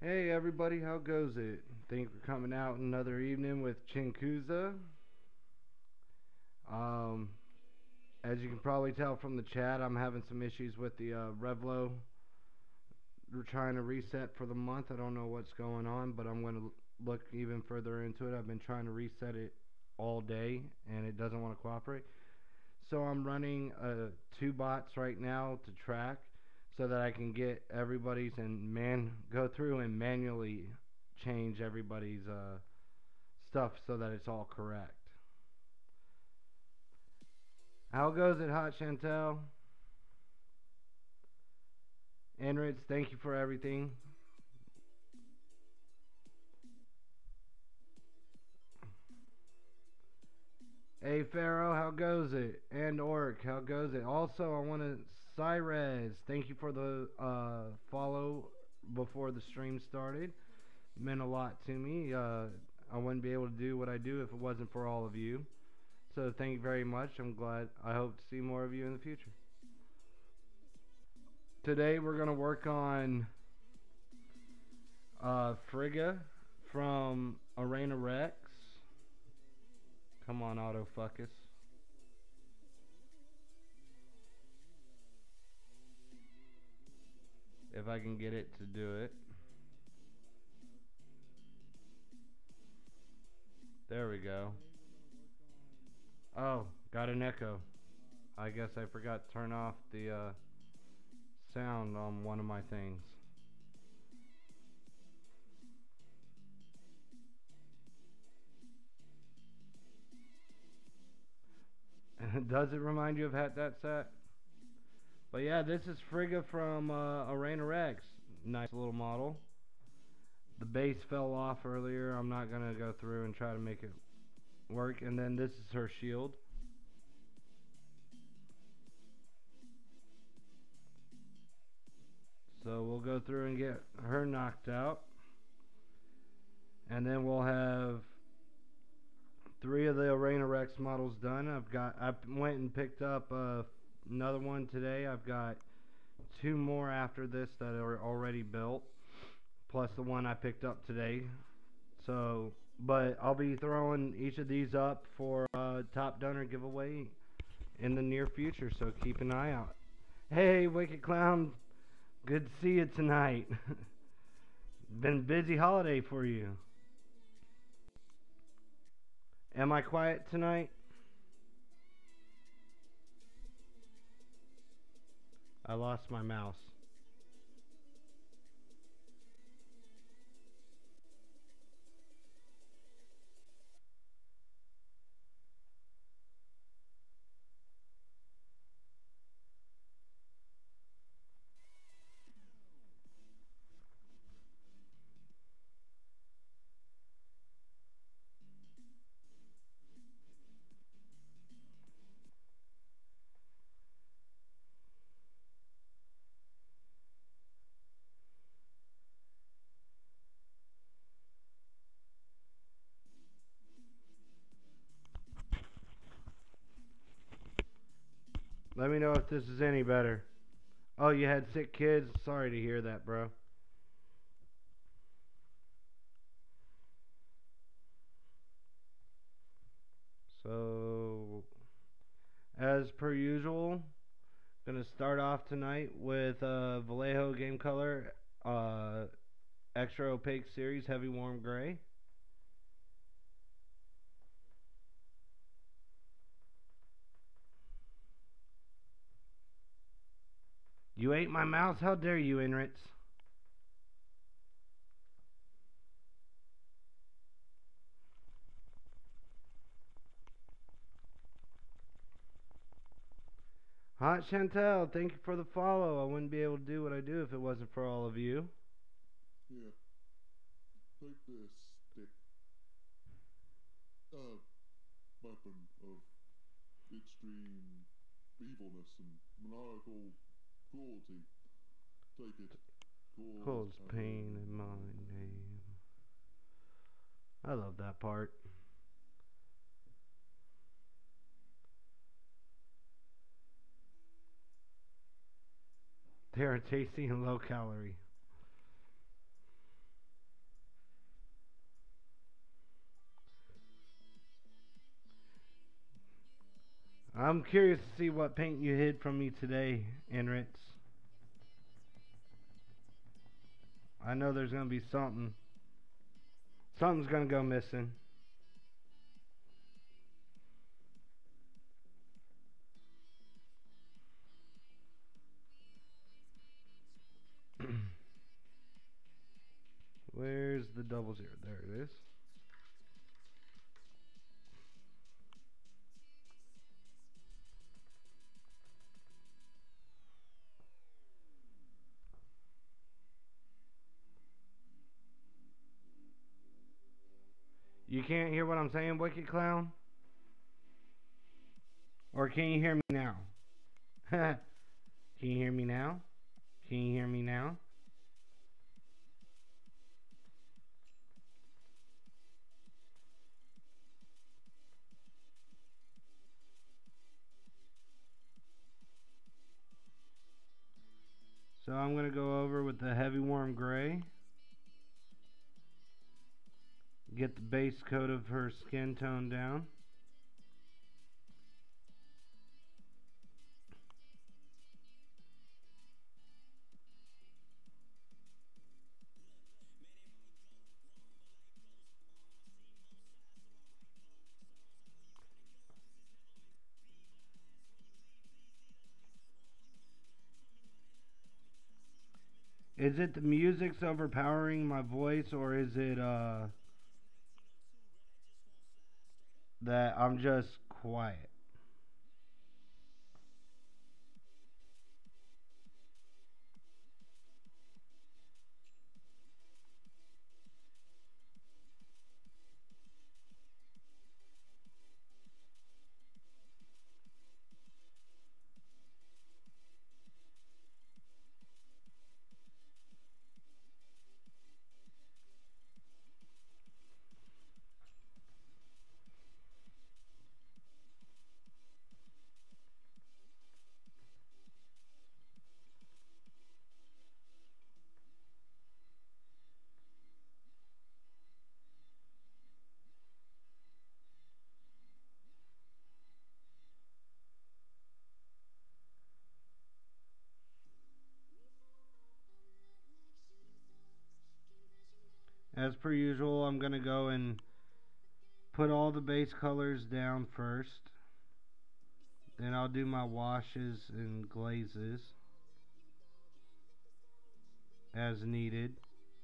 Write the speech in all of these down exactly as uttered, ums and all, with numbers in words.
Hey everybody, how goes it? Thank you for coming out another evening with Chinkuza. Um, as you can probably tell from the chat, I'm having some issues with the uh, Revlo. We're trying to reset for the month. I don't know what's going on, but I'm going to look even further into it. I've been trying to reset it all day, and it doesn't want to cooperate. So I'm running uh, two bots right now to track so that I can get everybody's and man go through and manually change everybody's uh, stuff so that it's all correct. How goes it, Hot Chantel? Enritz, thank you for everything. Hey Pharaoh, how goes it? And Orc, how goes it? Also, I want to Cyrez, thank you for the uh, follow before the stream started. Meant a lot to me. Uh, I wouldn't be able to do what I do if it wasn't for all of you. So thank you very much. I'm glad. I hope to see more of you in the future. Today we're gonna work on uh, Frigga from Arena Rex. Come on, autofocus. If I can get it to do it. There we go. Oh, got an echo. I guess I forgot to turn off the uh, sound on one of my things. Does it remind you of Hat That Sat? But yeah, this is Frigga from uh, Arena Rex. Nice little model. The base fell off earlier. I'm not going to go through and try to make it work. And then this is her shield. So we'll go through and get her knocked out. And then we'll have three of the Arena Rex models done. I've got I went and picked up uh, another one today. I've got two more after this that are already built, plus the one I picked up today. So, but I'll be throwing each of these up for uh, top donor giveaway in the near future. So keep an eye out. Hey, Wicked Clown, good to see you tonight. Been a busy holiday for you. Am I quiet tonight? I lost my mouse. Let me know if this is any better. Oh, you had sick kids? Sorry to hear that, bro. So, as per usual, gonna start off tonight with uh, Vallejo Game Color uh, Extra Opaque Series Heavy Warm Gray. You ate my mouse? How dare you, Enritz? Hot Chantel, thank you for the follow. I wouldn't be able to do what I do if it wasn't for all of you. Yeah. Take this stick. Uh, weapon of extreme evilness and maniacal cruelty. Take it. Cause Cause pain in my name. I love that part. They are tasty and low calorie. I'm curious to see what paint you hid from me today, Enritz. I know there's gonna be something. Something's gonna go missing. Where's the double zero? There it is. You can't hear what I'm saying, Wicked Clown? Or can you hear me now? Can you hear me now? Can you hear me now? So I'm going to go over with the Heavy Warm Gray. Get the base coat of her skin tone down. Is it the music's overpowering my voice, or is it uh that I'm just quiet? As per usual, I'm going to go and put all the base colors down first. Then I'll do my washes and glazes as needed.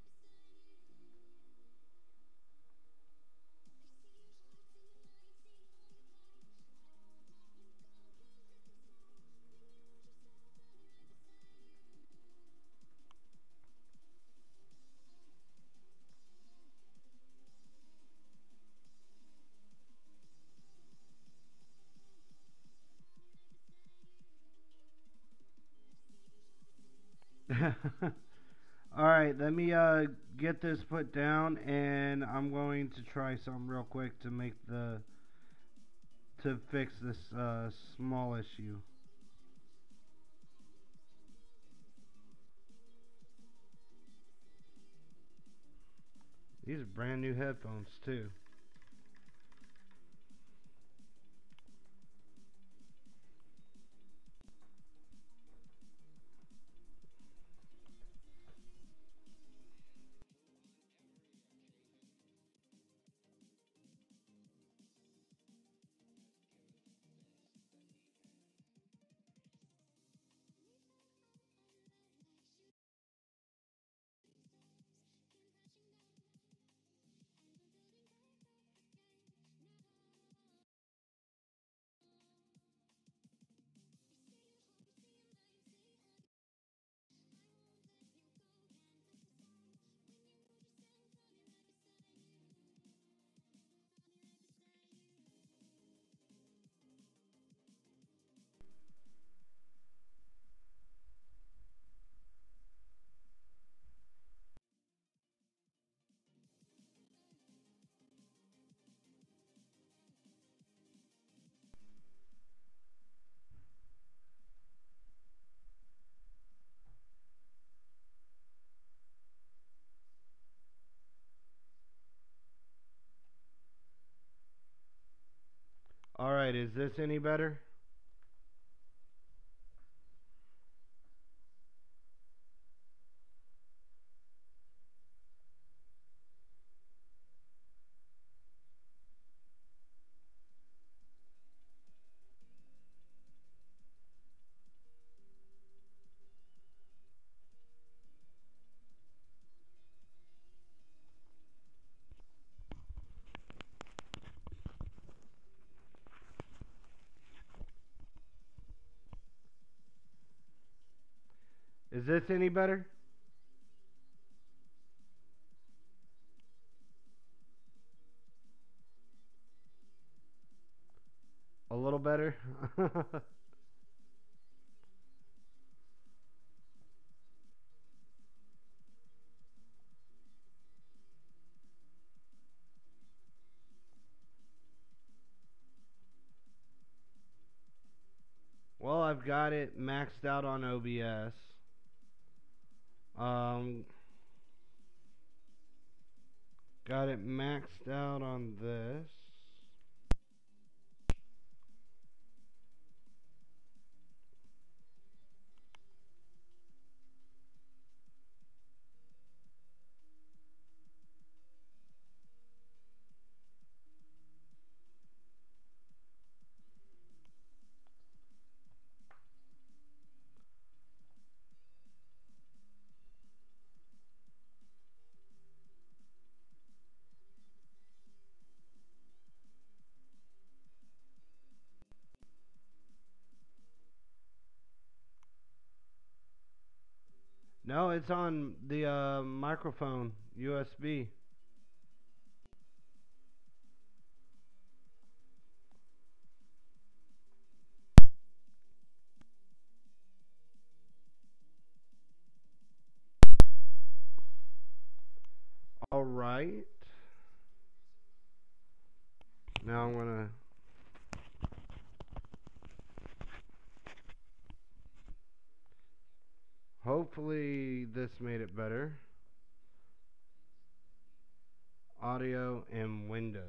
Alright, let me uh, get this put down, and I'm going to try something real quick to make the to fix this uh, small issue. These are brand new headphones too. Alright, is this any better? Is this any better? A little better? Well, I've got it maxed out on O B S. Um, got it maxed out on this. No, it's on the uh, microphone U S B. All right. Now I'm gonna. Hopefully this made it better. Audio and Windows.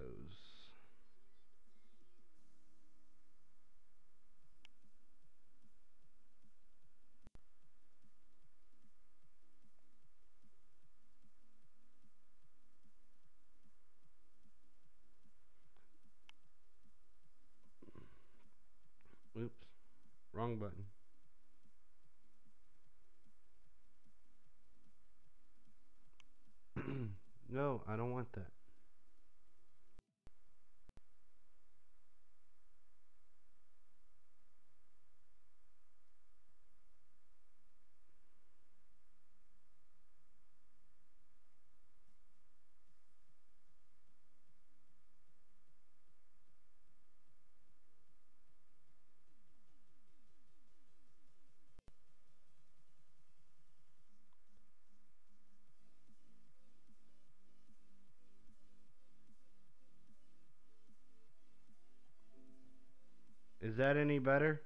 Oops, wrong button. No, I don't want that. Is that any better?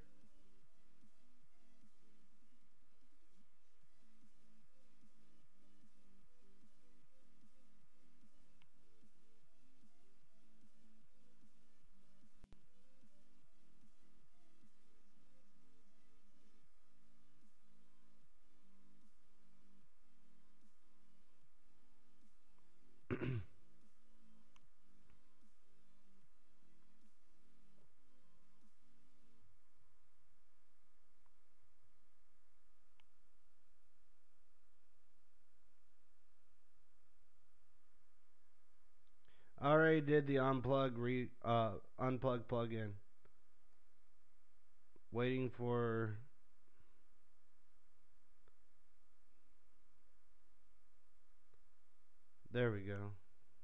I already did the unplug re uh unplug plug-in. Waiting for there we go.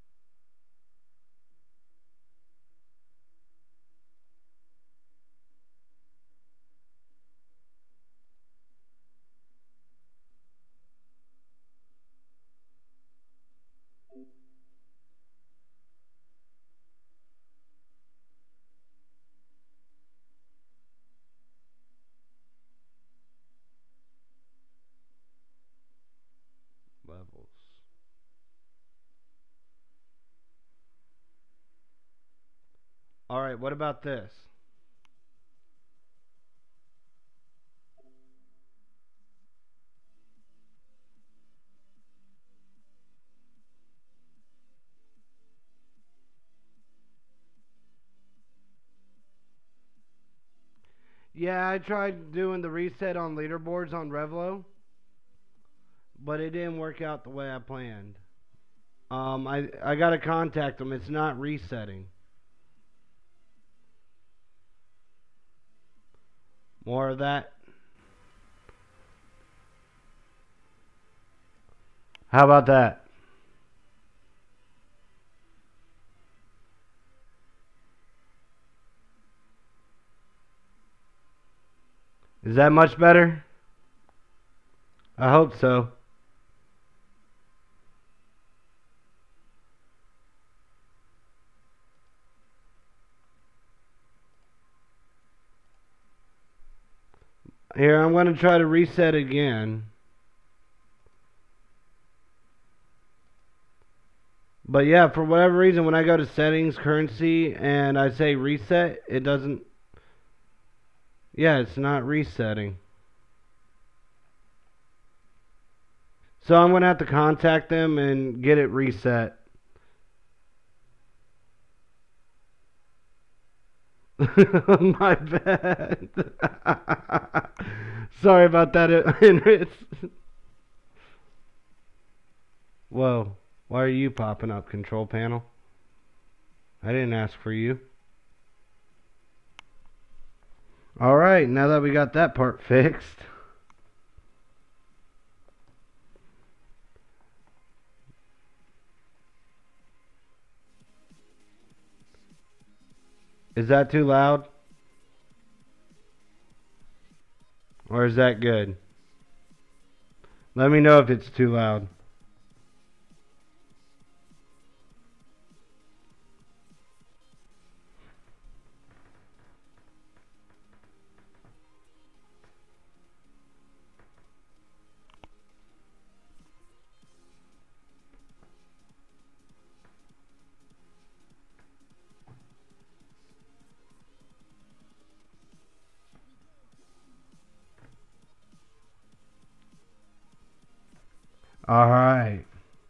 Levels. All right, what about this? Yeah, I tried doing the reset on leaderboards on Revlo, but it didn't work out the way I planned. Um, I I gotta contact them. It's not resetting. More of that. How about that? Is that much better? I hope so. Here, I'm going to try to reset again. But yeah, for whatever reason, when I go to settings, currency, and I say reset, it doesn't... Yeah, it's not resetting. So I'm going to have to contact them and get it reset. My bad. Sorry about that, Henry. Whoa. Why are you popping up, control panel? I didn't ask for you. Alright, now that we got that part fixed. Is that too loud? Or is that good? Let me know if it's too loud. Alright.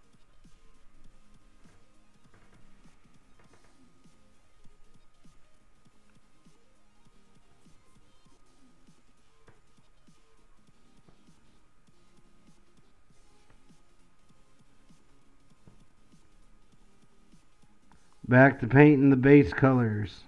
Back to painting the base colors.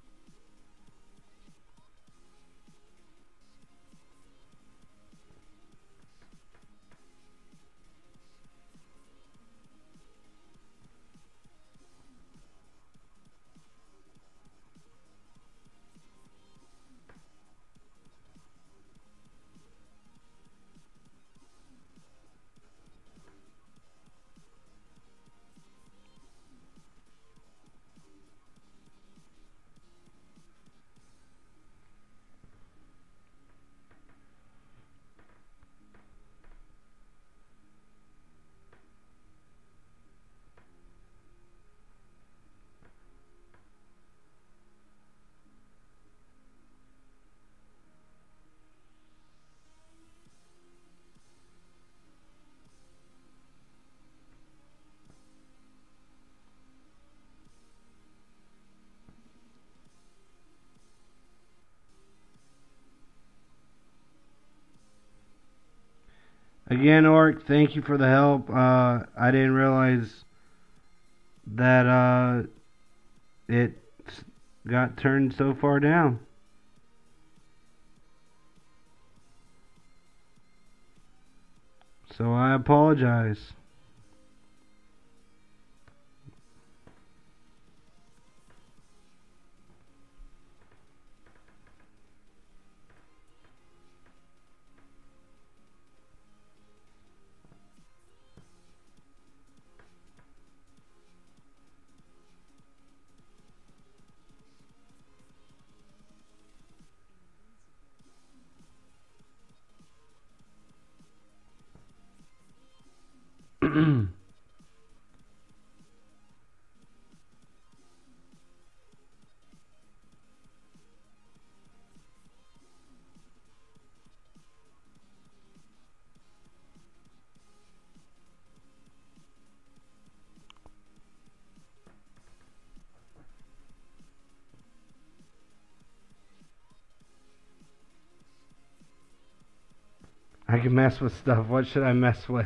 Again, Orc, thank you for the help. Uh, I didn't realize that uh, it got turned so far down. So I apologize. I can mess with stuff. What should I mess with?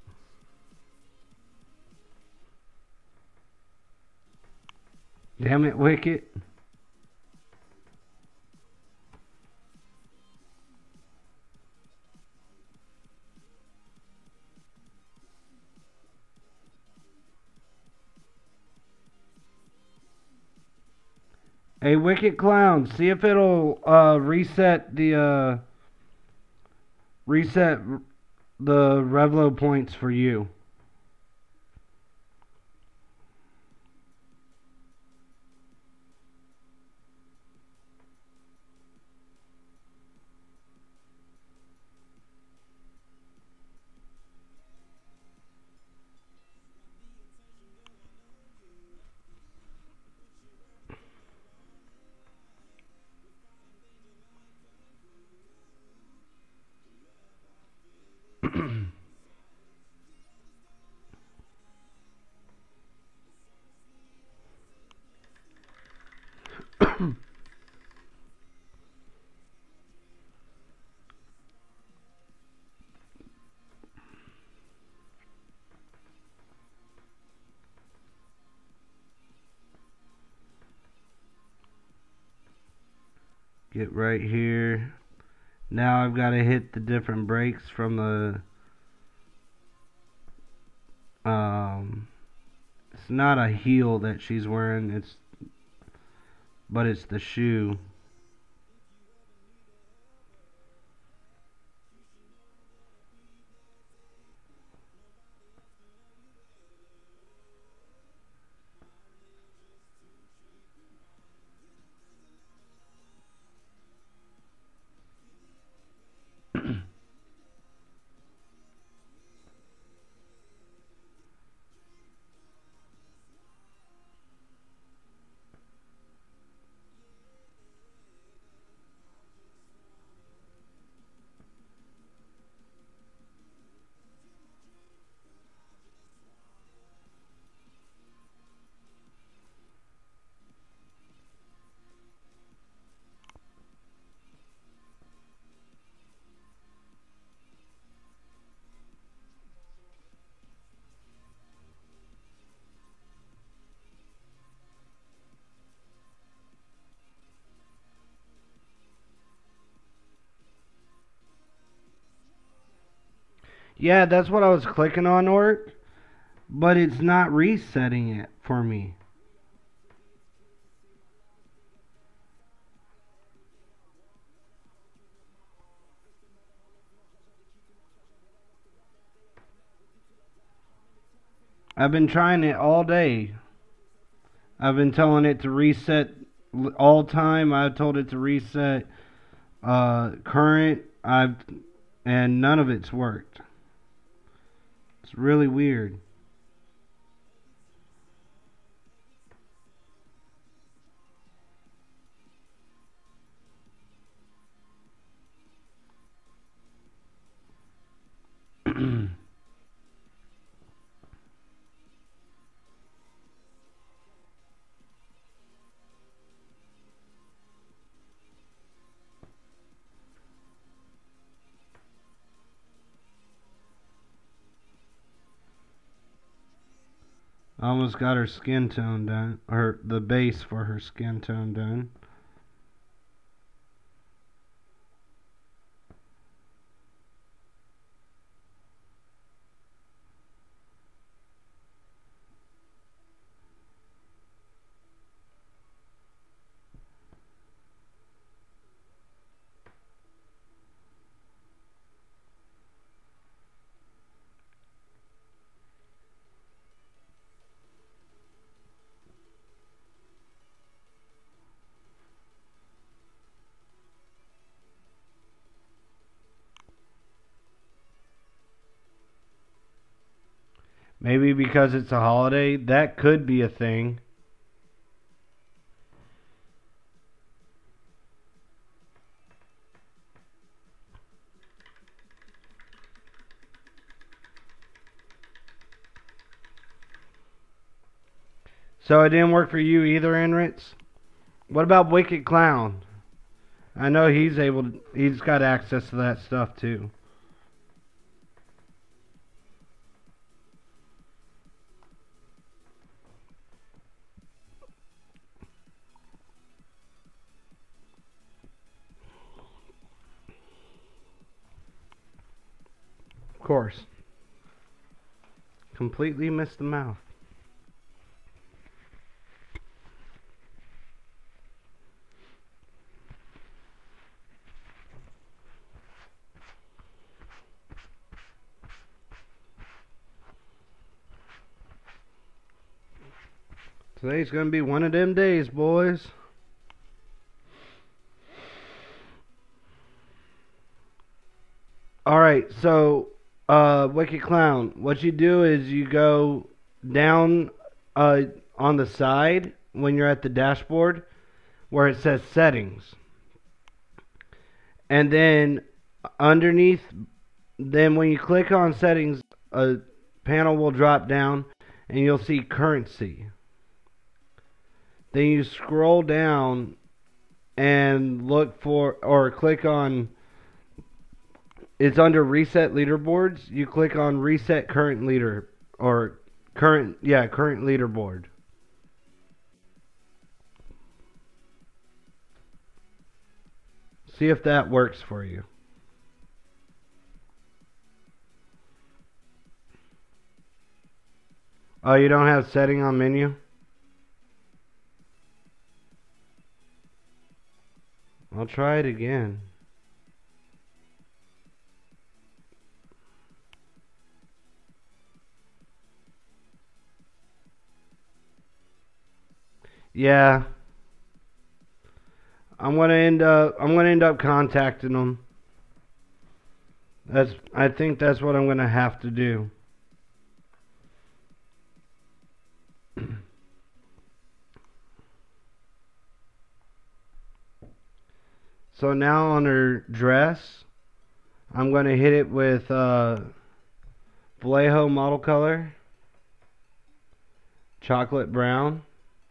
Damn it, Wicket. Hey, Wicked Clown, see if it'll uh, reset the uh, reset the Revlo points for you. Get right here. Now I've got to hit the different breaks from the um it's not a heel that she's wearing, it's but it's the shoe. Yeah, that's what I was clicking on, Ort, but it's not resetting it for me. I've been trying it all day. I've been telling it to reset all time. I've told it to reset uh, current. I've and none of it's worked. It's really weird. Almost got her skin tone done, or the base for her skin tone done. Maybe because it's a holiday, that could be a thing. So it didn't work for you either, Enritz? What about Wicked Clown? I know he's able to, he's got access to that stuff too. Of course. Completely missed the mouth. Today's gonna be one of them days, boys. Alright, so uh Wicked Clown, what you do is you go down uh on the side when you're at the dashboard where it says settings. And then underneath, then when you click on settings, a panel will drop down and you'll see currency. Then you scroll down and look for, or click on, it's under reset leaderboards. You click on reset current leader, or current, yeah, current leaderboard. See if that works for you. Oh, you don't have setting on menu? I'll try it again. Yeah. I'm gonna end up I'm gonna end up contacting them. That's I think that's what I'm gonna have to do. So now on her dress, I'm going to hit it with uh, Vallejo model color, chocolate brown.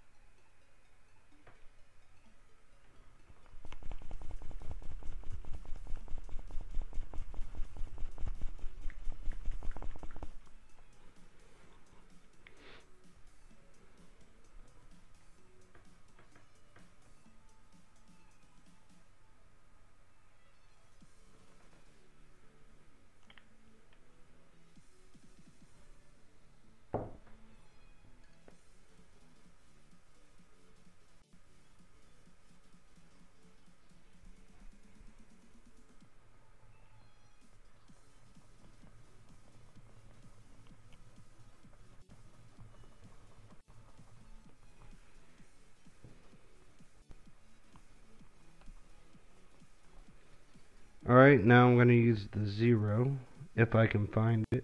Alright, now I'm going to use the zero, if I can find it.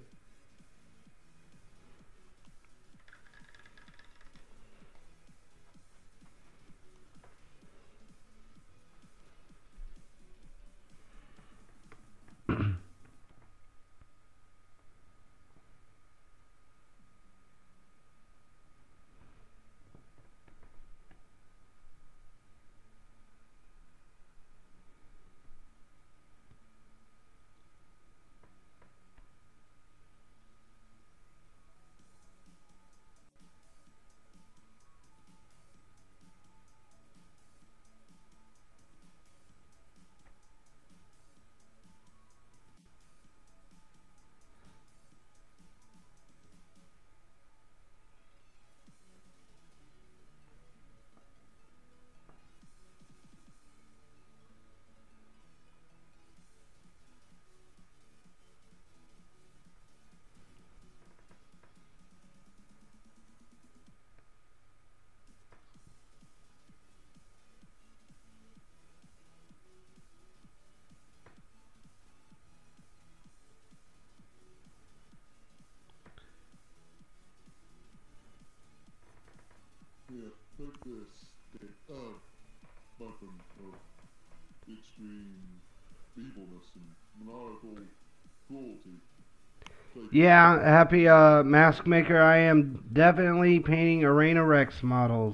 Yeah, take this stick of weapon of extreme evilness and maniacal cruelty. Take Yeah, happy uh, mask maker. I am definitely painting Arena Rex models.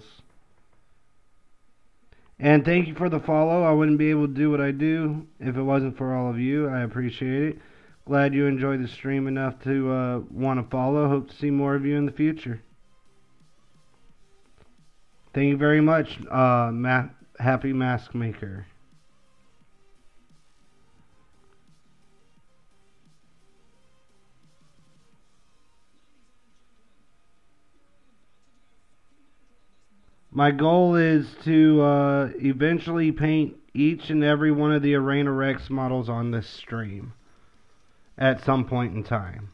And thank you for the follow. I wouldn't be able to do what I do if it wasn't for all of you. I appreciate it. Glad you enjoyed the stream enough to uh, want to follow. Hope to see more of you in the future. Thank you very much, uh, Ma Happy Mask Maker. My goal is to uh, eventually paint each and every one of the Arena Rex models on this stream at some point in time.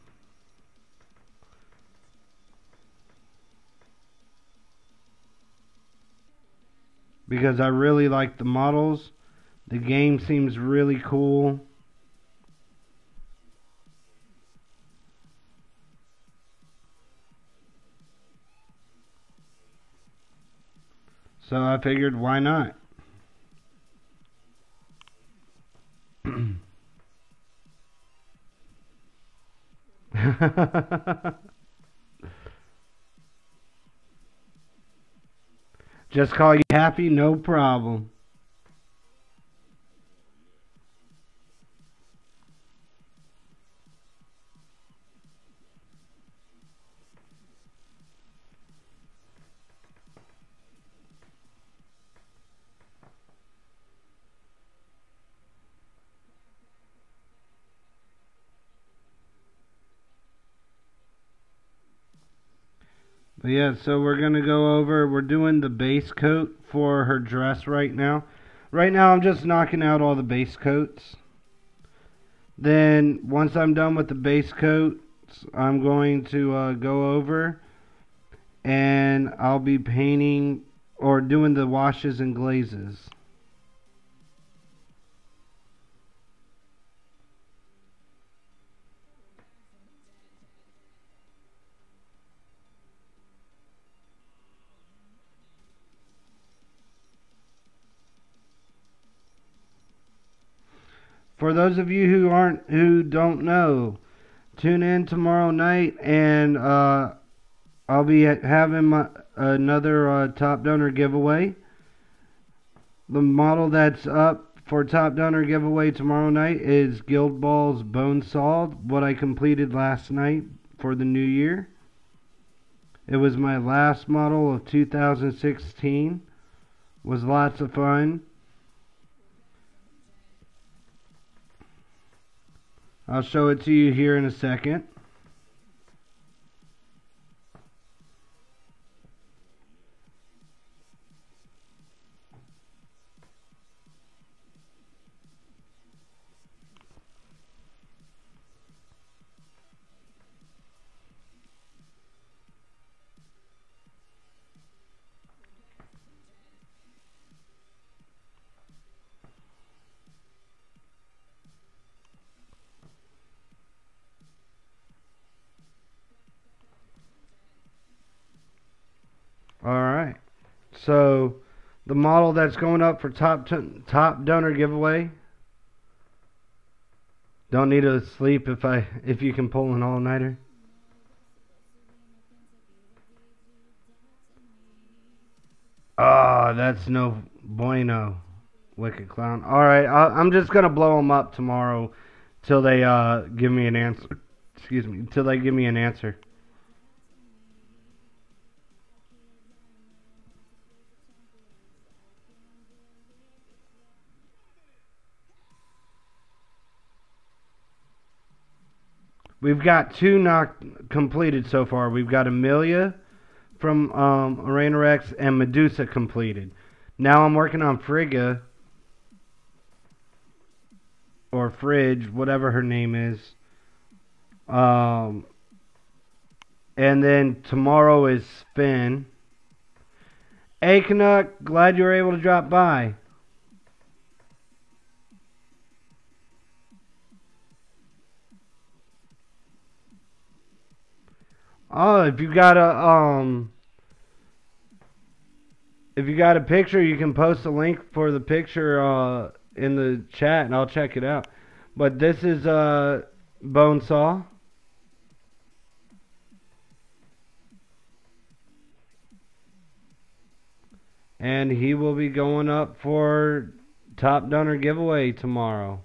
because I really like the models. The game seems really cool. So I figured, why not? Just call you happy, no problem. But yeah, so we're going to go over, we're doing the base coat for her dress right now. Right now I'm just knocking out all the base coats. Then once I'm done with the base coats, I'm going to uh, go over and I'll be painting or doing the washes and glazes. For those of you who aren't, who don't know, tune in tomorrow night, and uh, I'll be having my, another uh, Top Donor giveaway. The model that's up for Top Donor giveaway tomorrow night is Guild Ball's Bonesaw, what I completed last night for the new year. It was my last model of two thousand sixteen. Was lots of fun. I'll show it to you here in a second. Alright, so the model that's going up for top top donor giveaway. Don't need to sleep if I if you can pull an all-nighter. Ah, oh, that's no bueno, Wicked Clown. Alright, I'm just going to blow them up tomorrow till they uh, give me an answer. Excuse me, till they give me an answer. We've got two not completed so far. We've got Amelia from um, Arena Rex and Medusa completed. Now I'm working on Frigga, or Fridge, whatever her name is. Um, and then tomorrow is Finn. Hey Canuck, glad you were able to drop by. Oh, if you got a um, if you got a picture, you can post a link for the picture uh in the chat, and I'll check it out. But this is uh Bonesaw. And he will be going up for Top Donor giveaway tomorrow.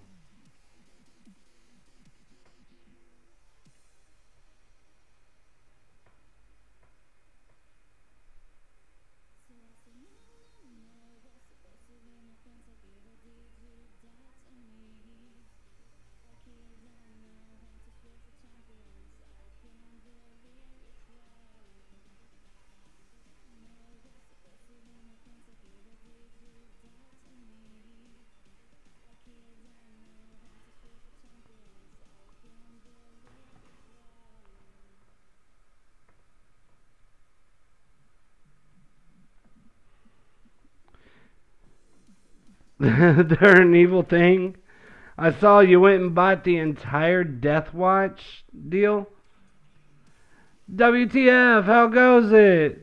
They're an evil thing. I saw you went and bought the entire Death Watch deal. W T F? How goes it?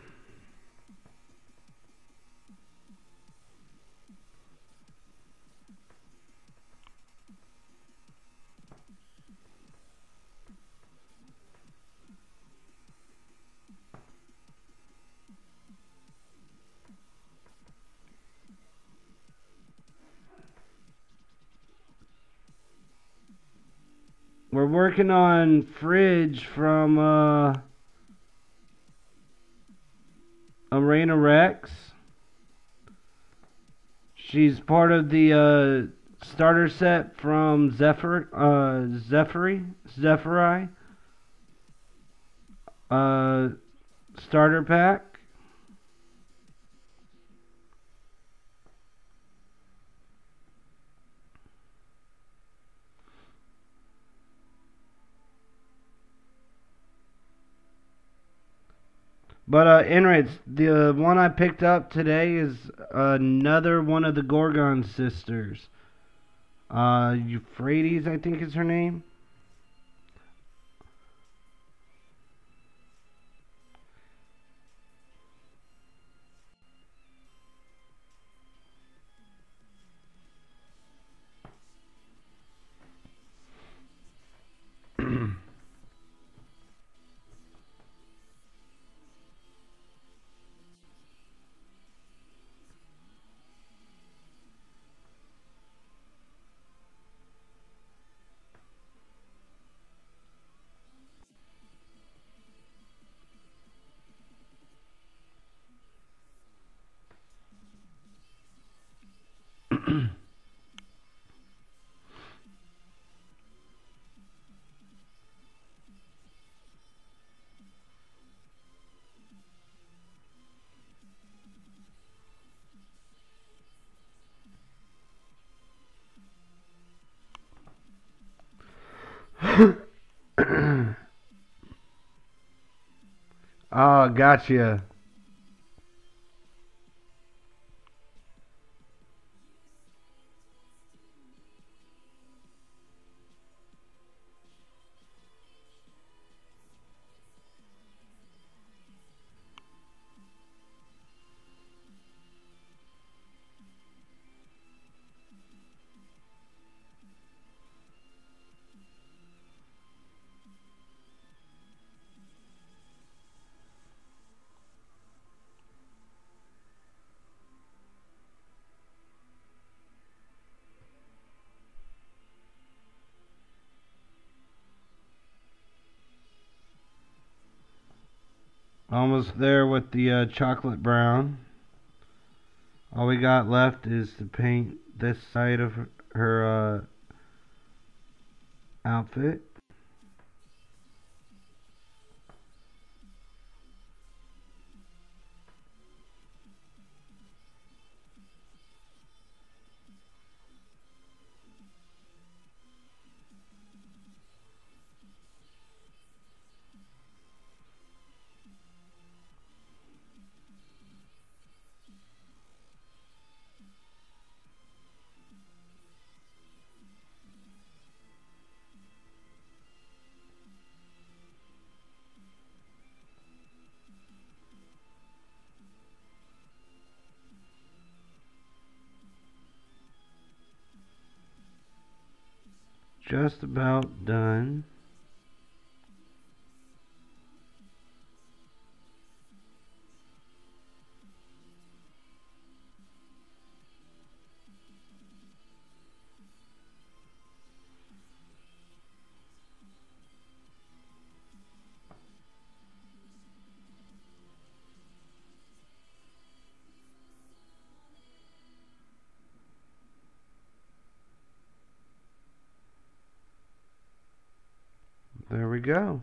We're working on Fridge from uh, Arena Rex. She's part of the uh, starter set from Zephyr, uh, Zephyri, Zephyri, uh, starter pack. But uh, Enrich, the one I picked up today is another one of the Gorgon sisters. Uh, Euphrates, I think is her name. Oh, gotcha. Almost there with the uh, chocolate brown. All we got left is to paint this side of her uh, outfit. Just about done. There we go.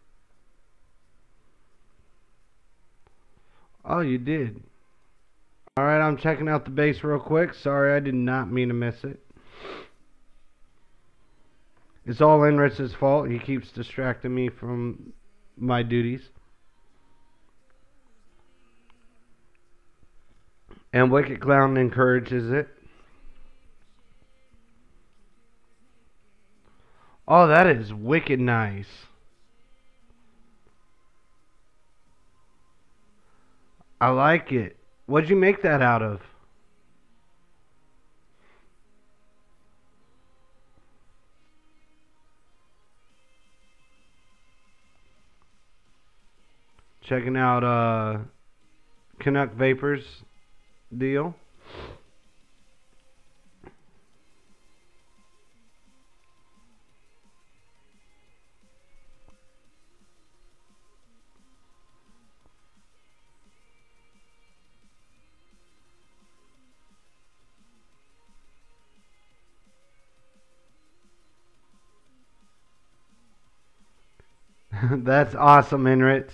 Oh, you did. Alright, I'm checking out the base real quick. Sorry, I did not mean to miss it. It's all Enritz's fault. He keeps distracting me from my duties. And Wicked Clown encourages it. Oh, that is wicked nice. I like it. What'd you make that out of? Checking out uh Canuck Vapors deal. That's awesome, Enritz.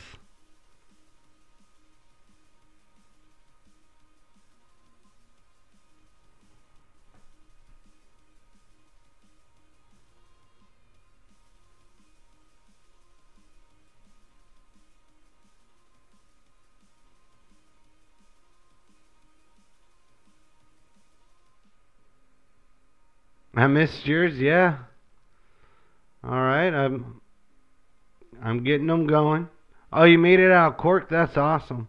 I missed yours, yeah. Alright, I'm I'm getting them going. Oh, you made it out of cork? That's awesome.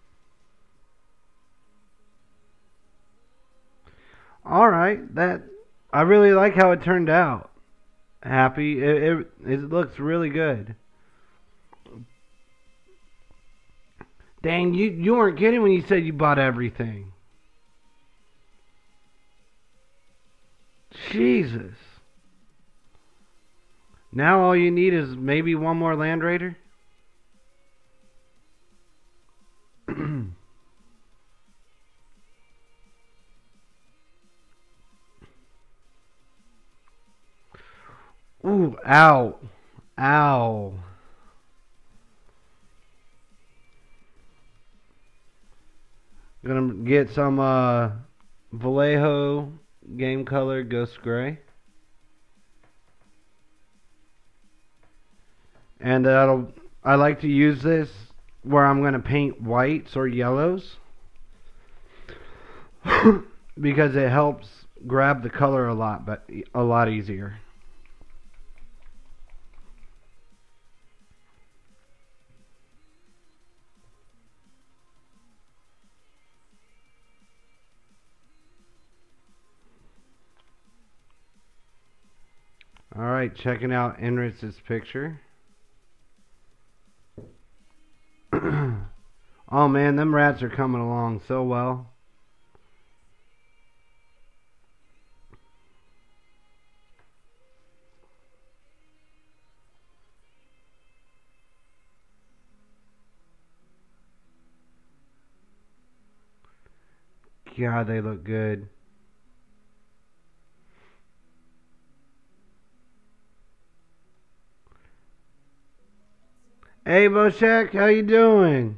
Alright, that I really like how it turned out. Happy. It, it, it looks really good. Dang, you, you weren't kidding when you said you bought everything. Jesus. Now all you need is maybe one more Land Raider? Ooh, ow. Ow. Gonna get some uh, Vallejo Game Color Ghost Gray. And that'll, I like to use this where I'm gonna paint whites or yellows because it helps grab the color a lot, but a lot easier. Alright, checking out Enritz's picture. Oh man, them rats are coming along so well. God, they look good. Hey, Boshek, how you doing?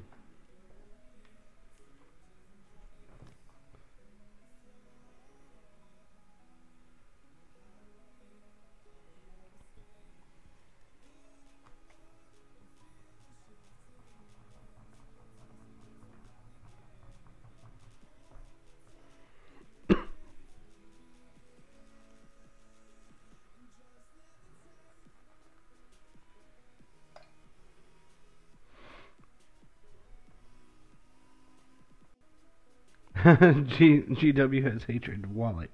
G GW has hatred wallet.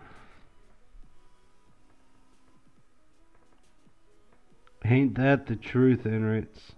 Ain't that the truth, Enritz?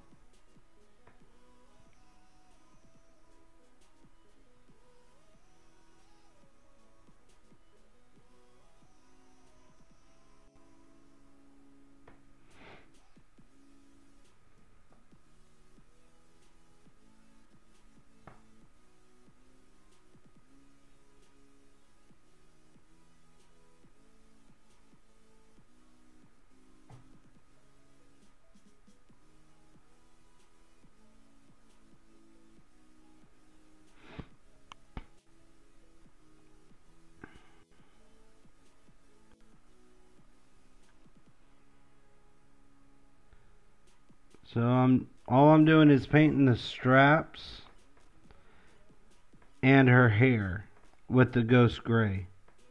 So I'm all I'm doing is painting the straps and her hair with the ghost gray.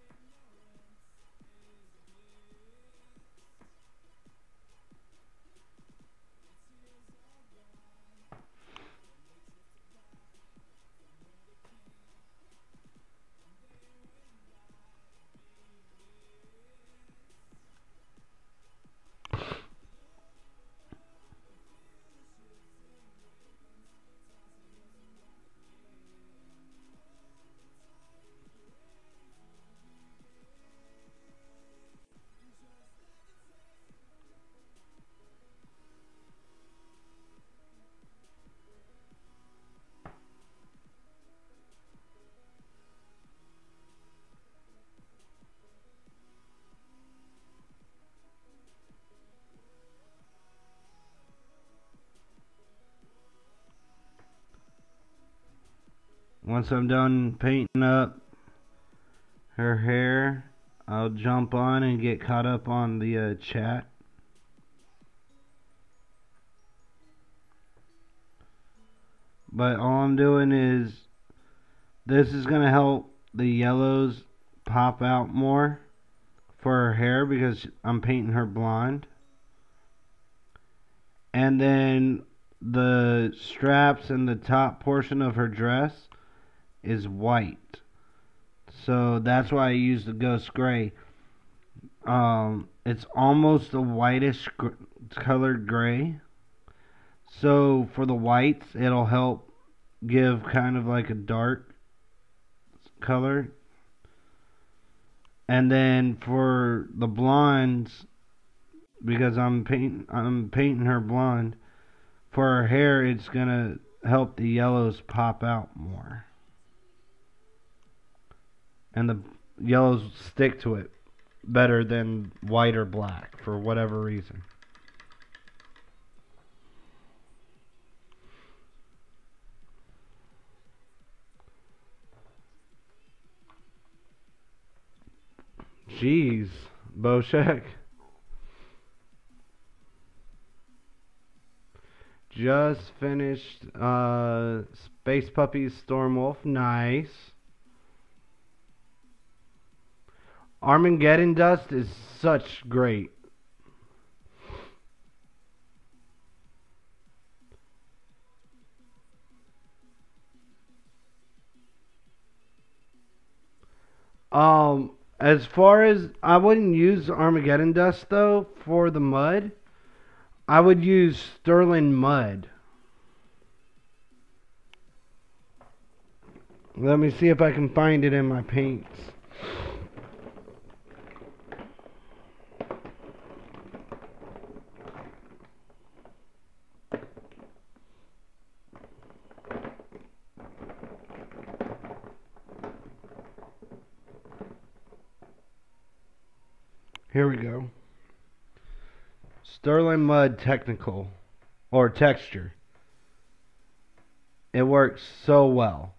Once I'm done painting up her hair, I'll jump on and get caught up on the uh, chat. But all I'm doing is, this is going to help the yellows pop out more for her hair because I'm painting her blonde. And then the straps and the top portion of her dress is white. So that's why I use the ghost gray. Um, it's almost a whitish gr colored gray. So for the whites, it'll help give kind of like a dark color. And then for the blondes, because I'm paint I'm painting her blonde, for her hair, it's gonna help the yellows pop out more. And the yellows stick to it better than white or black for whatever reason. Jeez, Boshek. Just finished uh, Space Puppies Stormwolf. Nice. Armageddon Dust is such great. Um, as far as, I wouldn't use Armageddon Dust though for the mud. I would use Sterling Mud. Let me see if I can find it in my paints. Here we go. Sterling Mud Technical or Texture. It works so well.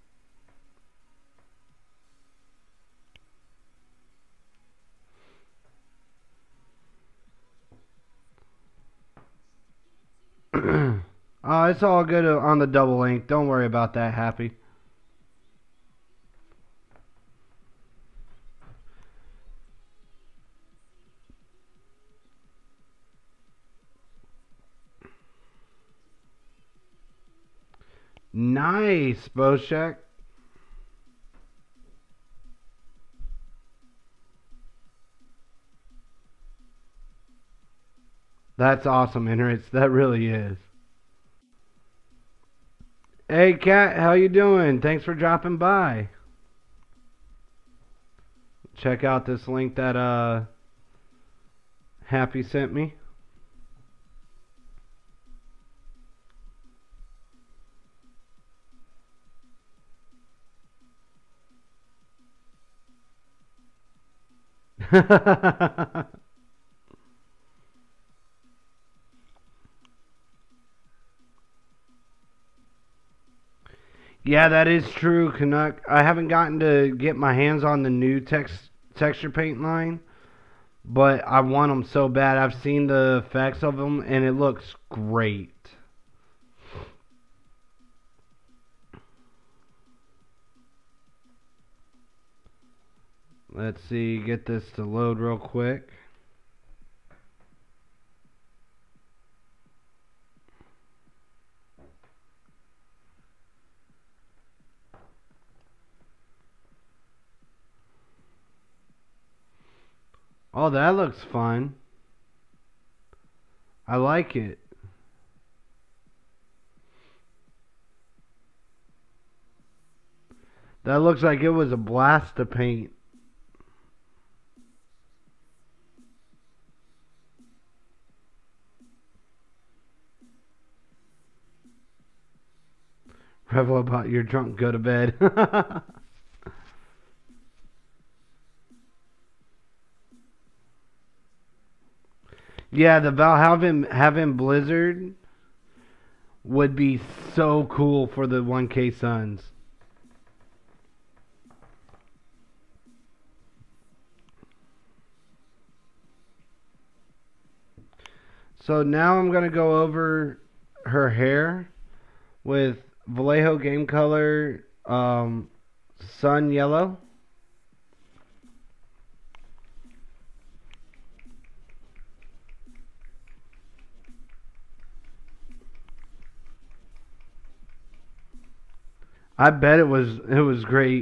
Oh, it's all good on the double ink. Don't worry about that, Happy. Nice, Boshek. That's awesome, Enrich. That really is. Hey, Kat, how you doing? Thanks for dropping by. Check out this link that uh Happy sent me. Yeah, that is true, Canuck. I haven't gotten to get my hands on the new text texture paint line, but I want them so bad. I've seen the effects of them, and it looks great. Let's see, get this to load real quick. Oh, that looks fun. I like it. That looks like it was a blast to paint. Revel about your drunk, go to bed. Yeah, the Valhaven having Blizzard would be so cool for the one K Suns. So now I'm gonna go over her hair with Vallejo Game Color um, Sun Yellow. I bet it was it was great.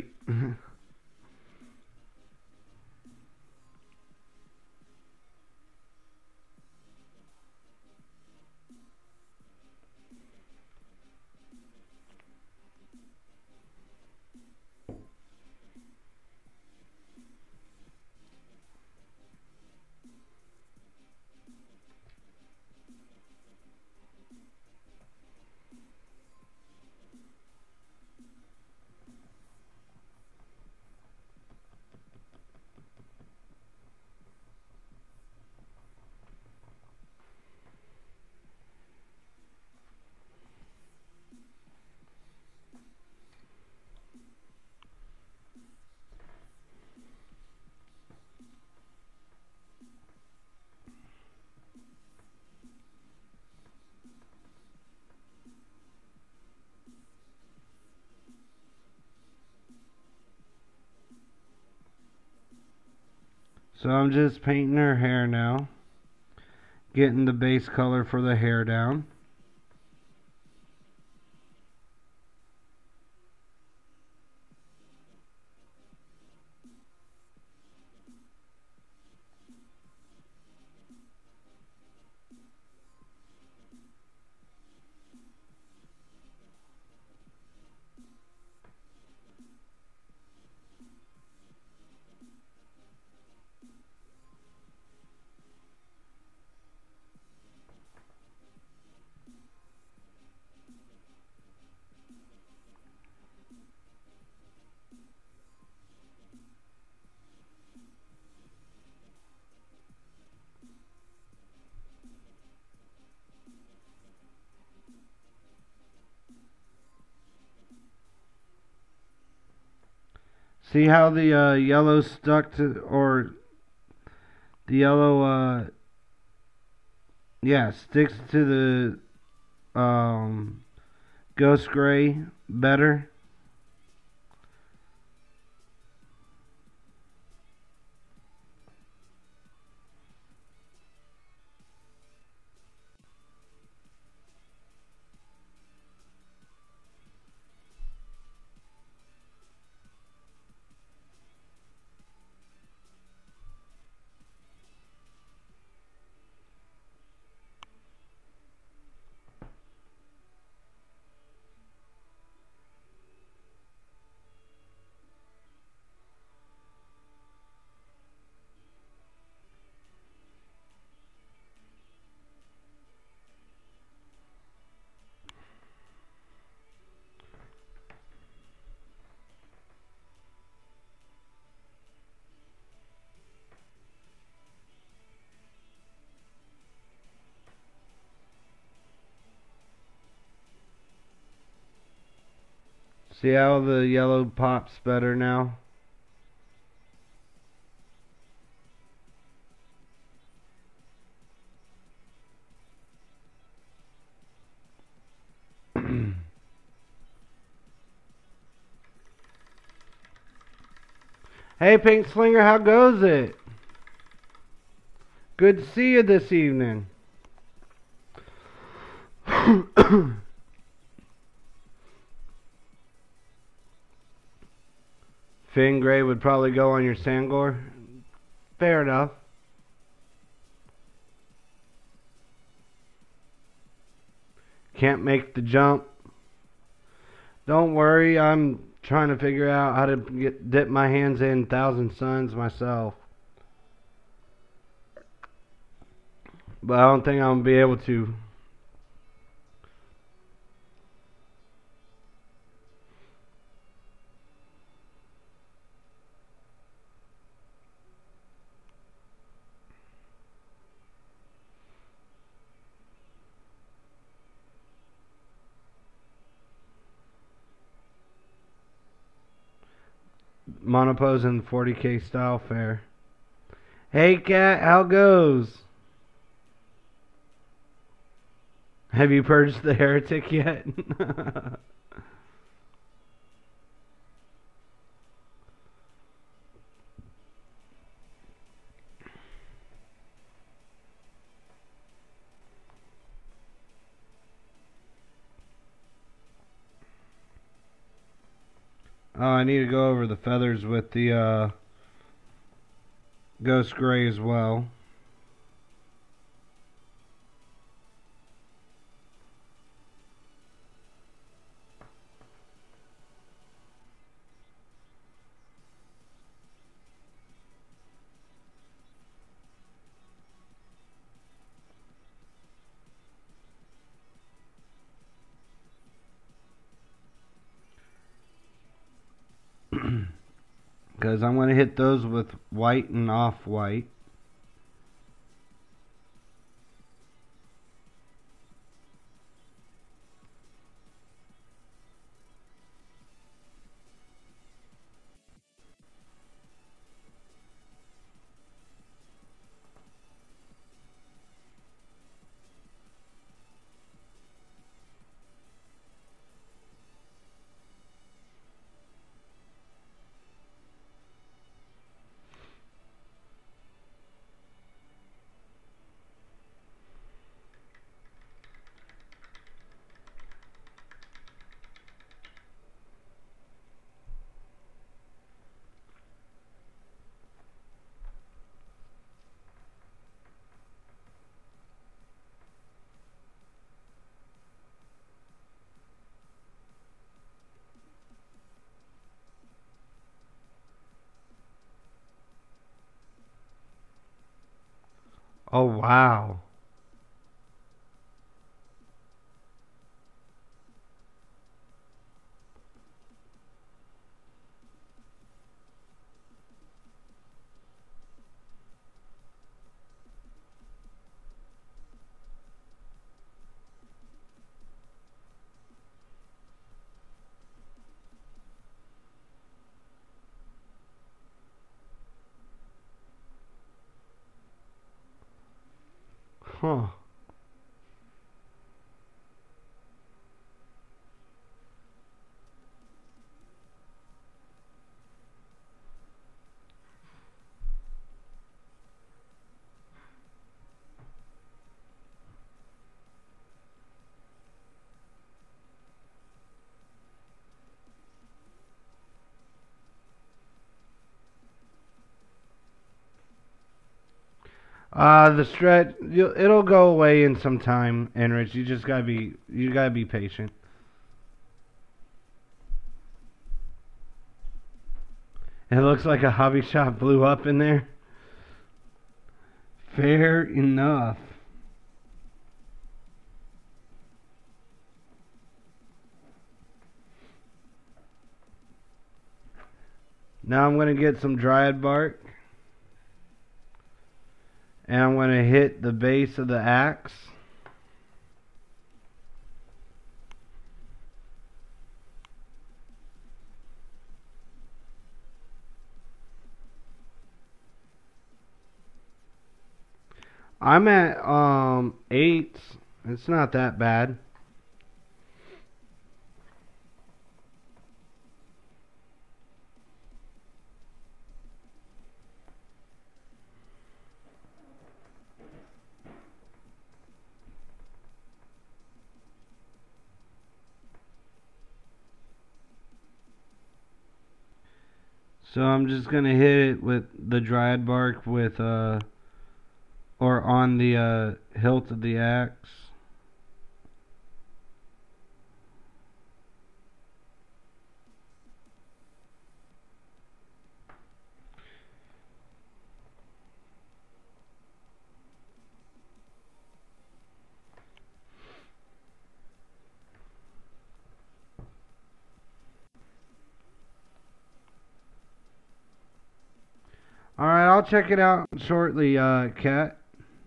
So I'm just painting her hair now, getting the base color for the hair down. See how the uh, yellow stuck to, or the yellow, uh, yeah, sticks to the um, ghost gray better. See how the yellow pops better now? Hey, Pink Slinger, how goes it? Good to see you this evening. Finn Gray would probably go on your Sangor. Fair enough. Can't make the jump. Don't worry, I'm trying to figure out how to get dip my hands in Thousand Suns myself. But I don't think I'm gonna be able to. Monopose in forty K style fair. Hey cat, how goes? Have you purged the heretic yet? Oh, I need to go over the feathers with the uh, Ghost Gray as well. Because I'm going to hit those with white and off-white. Oh, wow. Huh. Uh, the stretch, you'll, it'll go away in some time, Enrich. You just gotta be, you gotta be patient. It looks like a hobby shop blew up in there. Fair enough. Now I'm gonna get some dryad bark. And I'm going to hit the base of the axe. I'm at um eight. It's not that bad. So I'm just gonna hit it with the dried bark with uh or on the uh, hilt of the axe. Alright, I'll check it out shortly, uh, Cat.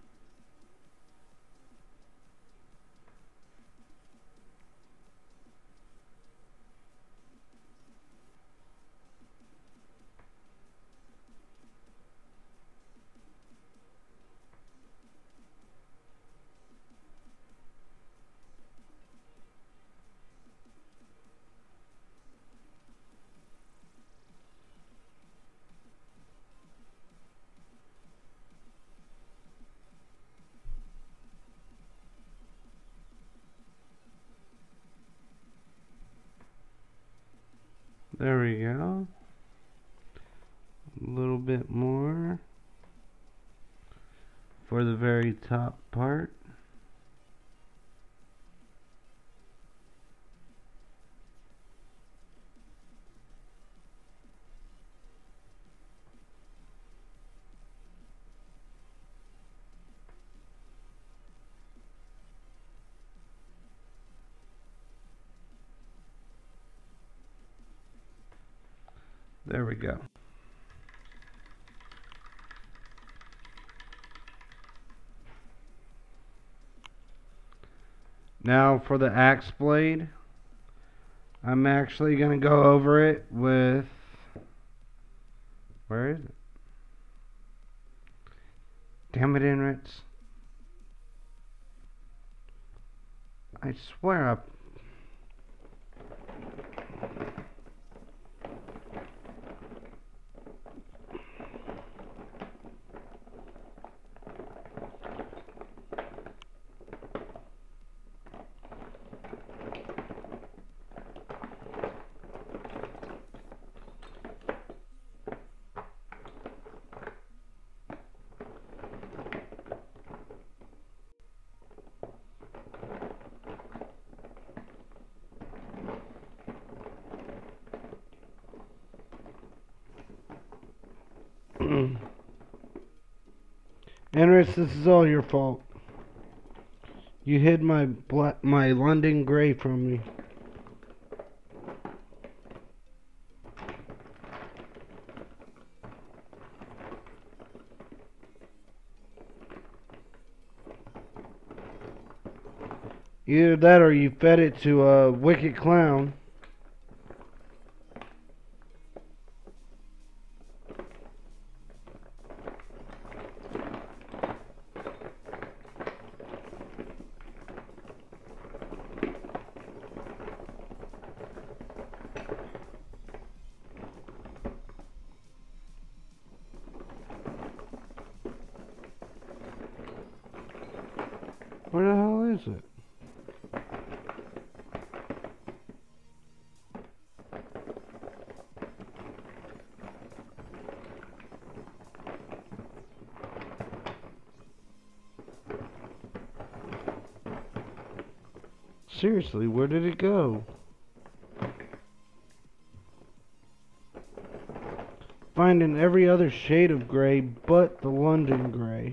There we go. A little bit more for the very top part. There we go. Now for the axe blade, I'm actually going to go over it with, where is it? Damn it, Inrits. I swear I... Enris, this is all your fault. You hid my bla my London Grey from me. Either that or you fed it to a wicked clown. Where the hell is it? Seriously, where did it go? Finding every other shade of gray but the London Grey.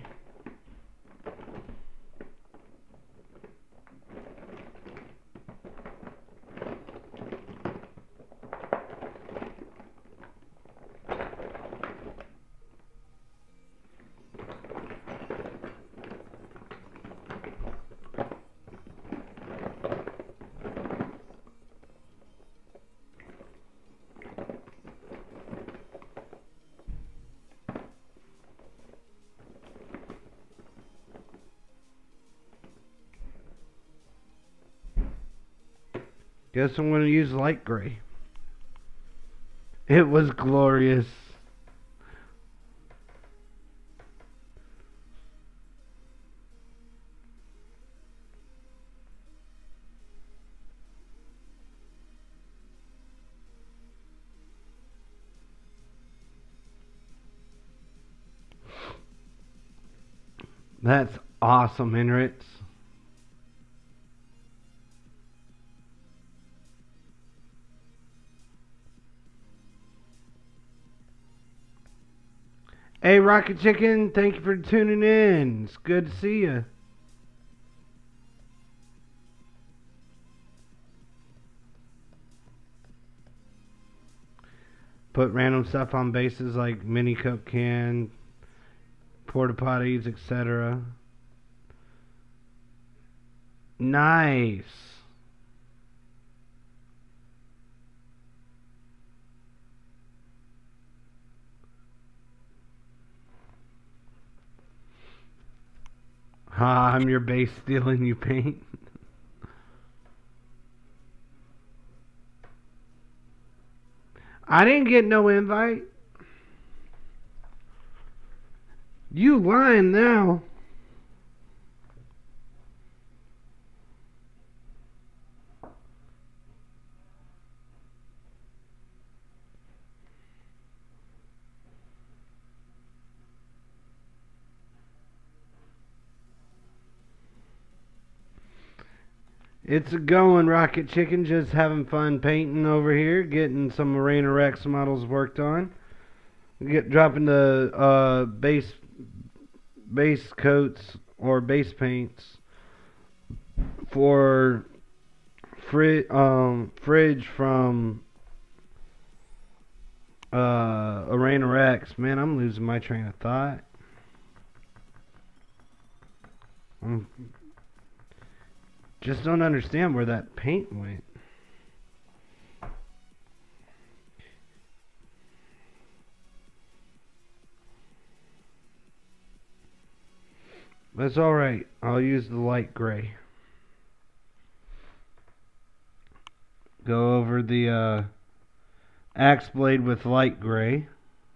Guess I'm going to use light gray. It was glorious. That's awesome, Henritz. Hey, Rocket Chicken, thank you for tuning in. It's good to see you. Put random stuff on bases like mini Coke can, porta potties, et cetera. Nice. Ha, I'm your base stealing you paint. I didn't get no invite. You lying now. It's a going, Rocket Chicken. Just having fun painting over here, getting some Arena Rex models worked on. Get dropping the uh, base base coats or base paints for fri- um, Fridge from uh, Arena Rex. Man, I'm losing my train of thought. I'm just don't understand where that paint went. That's alright. I'll use the light gray. Go over the uh, axe blade with light gray.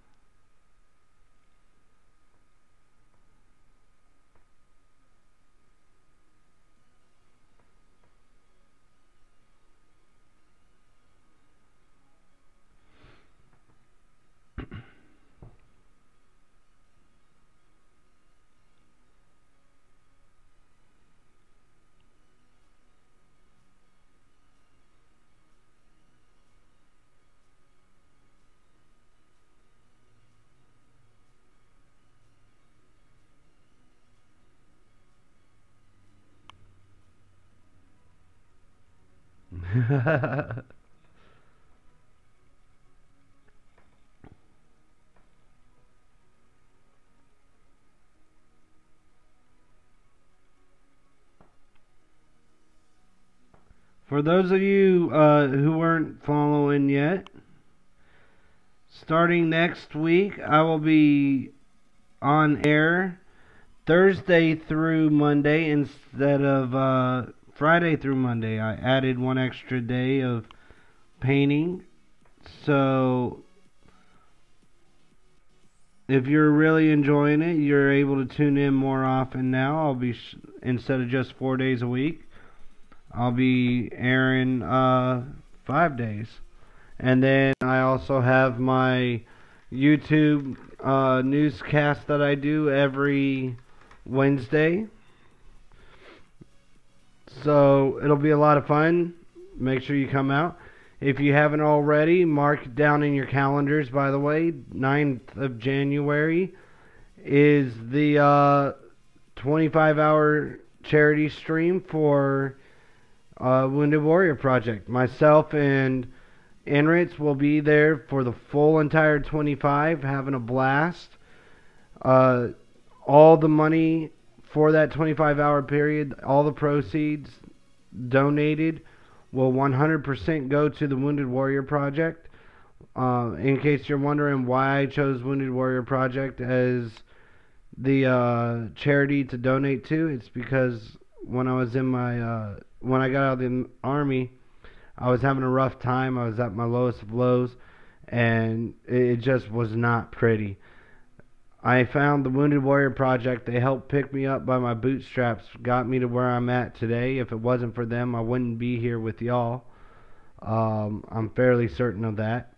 For those of you uh, who weren't following yet, starting next week, I will be on air Thursday through Monday instead of uh, Friday through Monday. I added one extra day of painting. So if you're really enjoying it, you're able to tune in more often now. I'll be, sh- instead of just four days a week, I'll be airing uh, five days. And then I also have my YouTube uh, newscast that I do every Wednesday. So it'll be a lot of fun. Make sure you come out. If you haven't already, mark it down in your calendars, by the way. ninth of January is the uh, twenty-five hour charity stream for uh, Wounded Warrior Project. Myself and Enritz will be there for the full entire twenty-five, having a blast. Uh, all the money for that twenty-five hour period, all the proceeds donated will one hundred percent go to the Wounded Warrior Project. Uh, in case you're wondering why I chose Wounded Warrior Project as the uh, charity to donate to, it's because when I was in my uh, when I got out of the army, I was having a rough time. I was at my lowest of lows, and it just was not pretty. I found the Wounded Warrior Project. They helped pick me up by my bootstraps, got me to where I'm at today. If it wasn't for them, I wouldn't be here with y'all. Um, I'm fairly certain of that.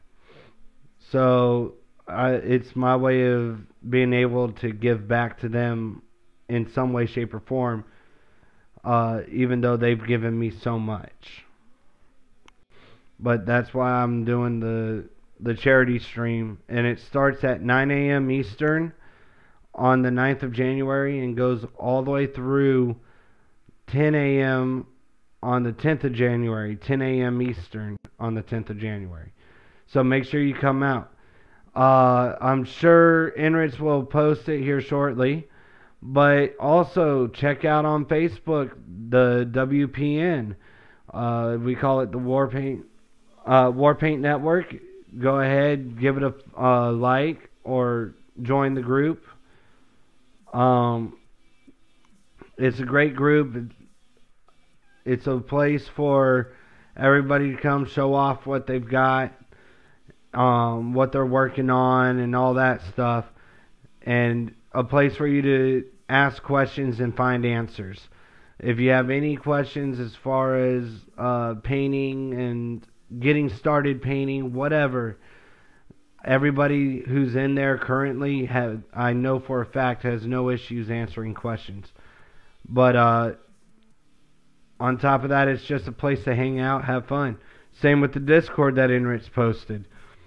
So I, it's my way of being able to give back to them in some way, shape, or form, uh, even though they've given me so much. But that's why I'm doing the the charity stream, and it starts at nine a.m. Eastern on the ninth of January and goes all the way through ten a.m. on the tenth of January, ten a.m. Eastern on the tenth of January. So make sure you come out. Uh, I'm sure Enrich will post it here shortly, but also check out on Facebook the W P N. Uh, we call it the Warpaint uh, Warpaint Network. Go ahead, give it a uh, like or join the group. Um, it's a great group. It's a place for everybody to come show off what they've got, um, what they're working on, and all that stuff. And a place for you to ask questions and find answers. If you have any questions as far as uh, painting and getting started painting, whatever, everybody who's in there currently, have, I know for a fact, has no issues answering questions. But uh, on top of that, it's just a place to hang out, have fun. Same with the Discord that Enrich posted.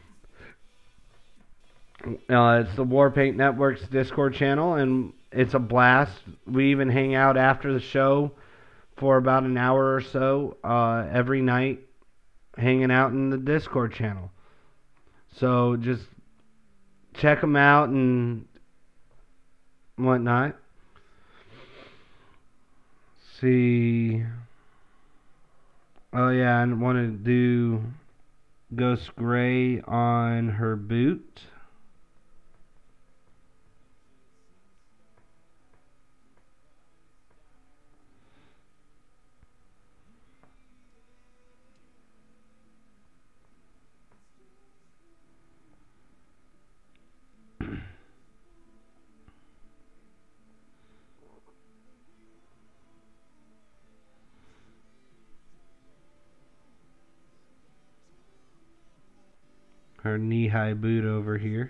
Uh, it's the Warpaint Network's Discord channel, and it's a blast. We even hang out after the show for about an hour or so uh, every night, hanging out in the Discord channel. So just check them out and whatnot. See. Oh yeah, I want to do Ghost Gray on her boot. Her knee-high boot over here.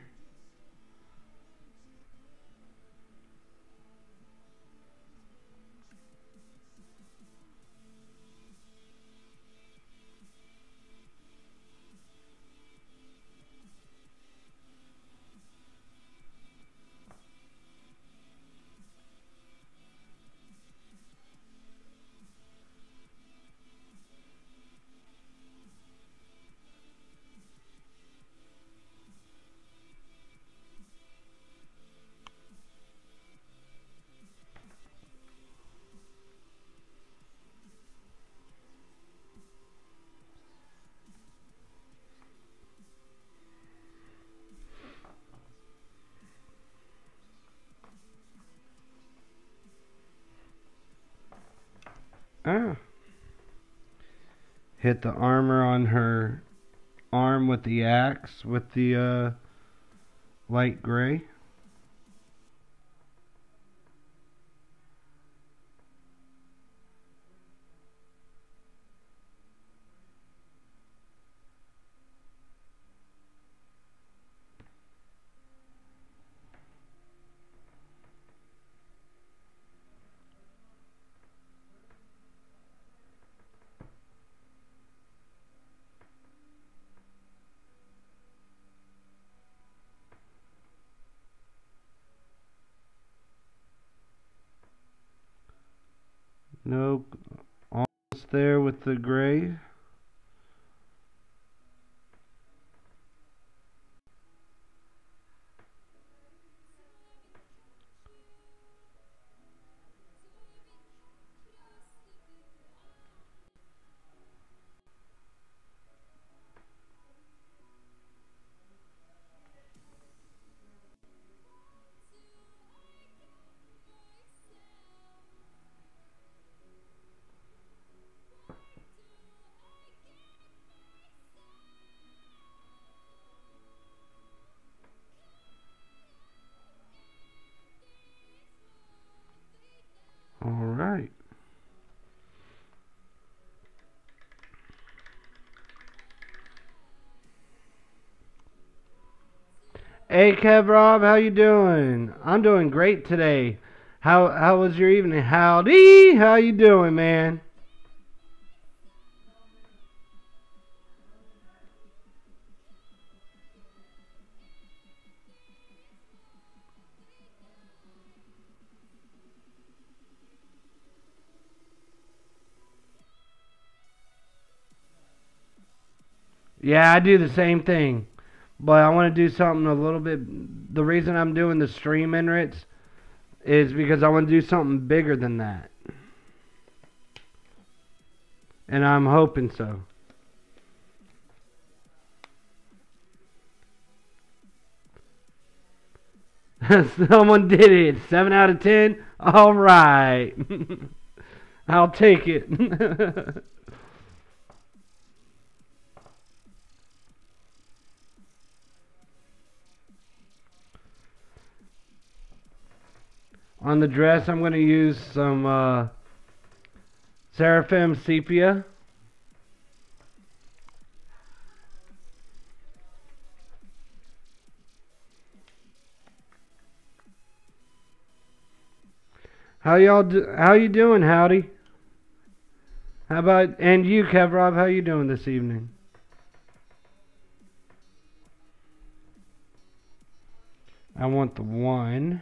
Ah. Hit the armor on her arm with the axe with the uh, light gray. Nope, almost there with the gray. All right. Hey Kev Rob, how you doing? I'm doing great today. How how was your evening? Howdy, how you doing, man? Yeah, I do the same thing, but I want to do something a little bit. The reason I'm doing the stream Enrits is because I want to do something bigger than that, and I'm hoping so. Someone did it. Seven out of ten. All right, I'll take it. On the dress, I'm going to use some uh, Seraphim Sepia. How y'all do, how you doing, Howdy? How about, and you, Kev Rob, how you doing this evening? I want the one.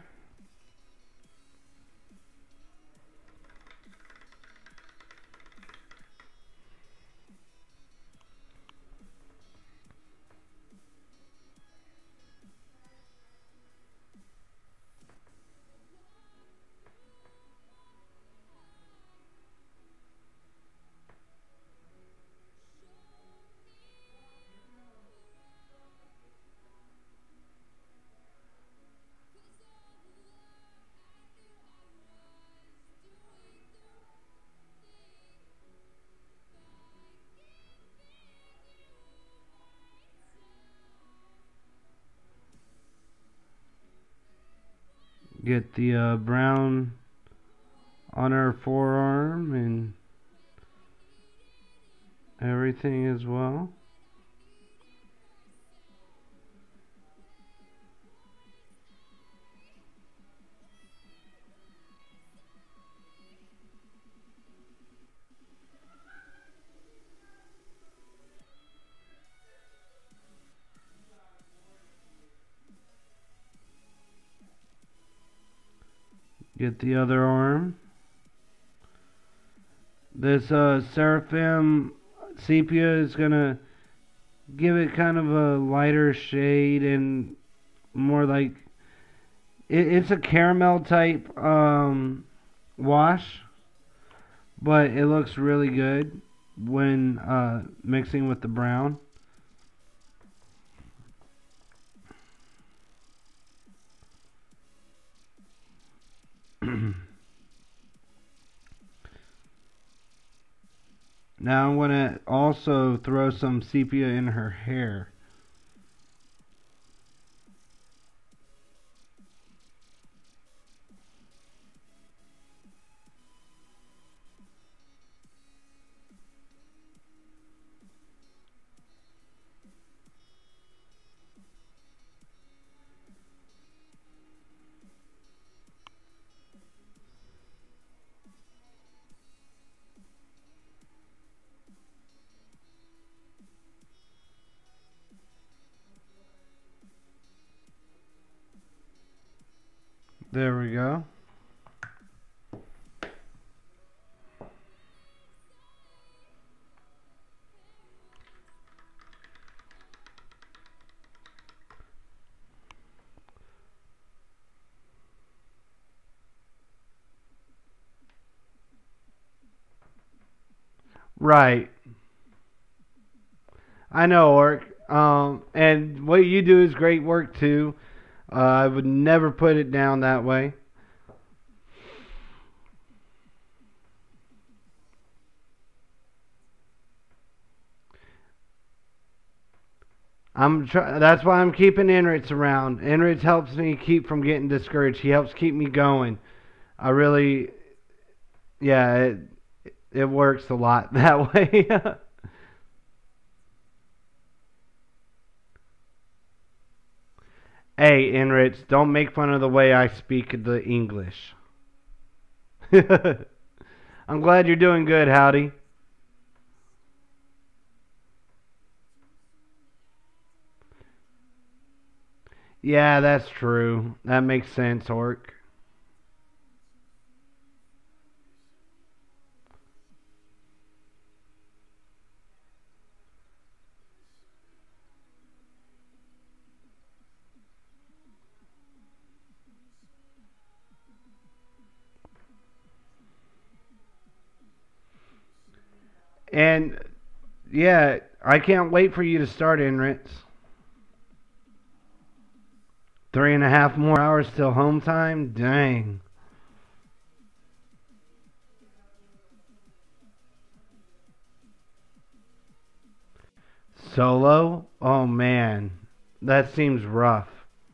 Get the uh, brown on her forearm and everything as well. Get the other arm. This uh, Seraphim Sepia is gonna give it kind of a lighter shade and more like it, it's a caramel type um, wash, but it looks really good when uh, mixing with the brown. Now I'm going to also throw some sepia in her hair. There we go. Right. I know, Orc. Um, and what you do is great work too. Uh, I would never put it down that way. I'm try- that's why I'm keeping Enrits around. Enrits helps me keep from getting discouraged. He helps keep me going. I really, yeah, it, it works a lot that way. Hey, Enrits, don't make fun of the way I speak the English. I'm glad you're doing good, Howdy. Yeah, that's true. That makes sense, Orc. And yeah, I can't wait for you to start, Enritz. Three and a half more hours till home time? Dang. Solo? Oh man. That seems rough.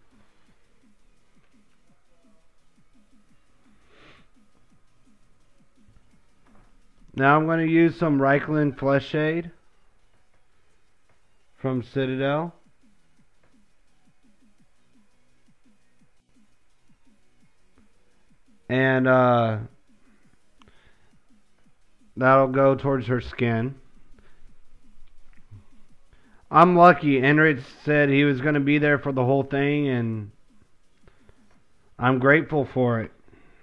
Now I'm going to use some Reichland Flesh Shade from Citadel. And uh, that'll go towards her skin. I'm lucky. Enrich said he was going to be there for the whole thing, and I'm grateful for it.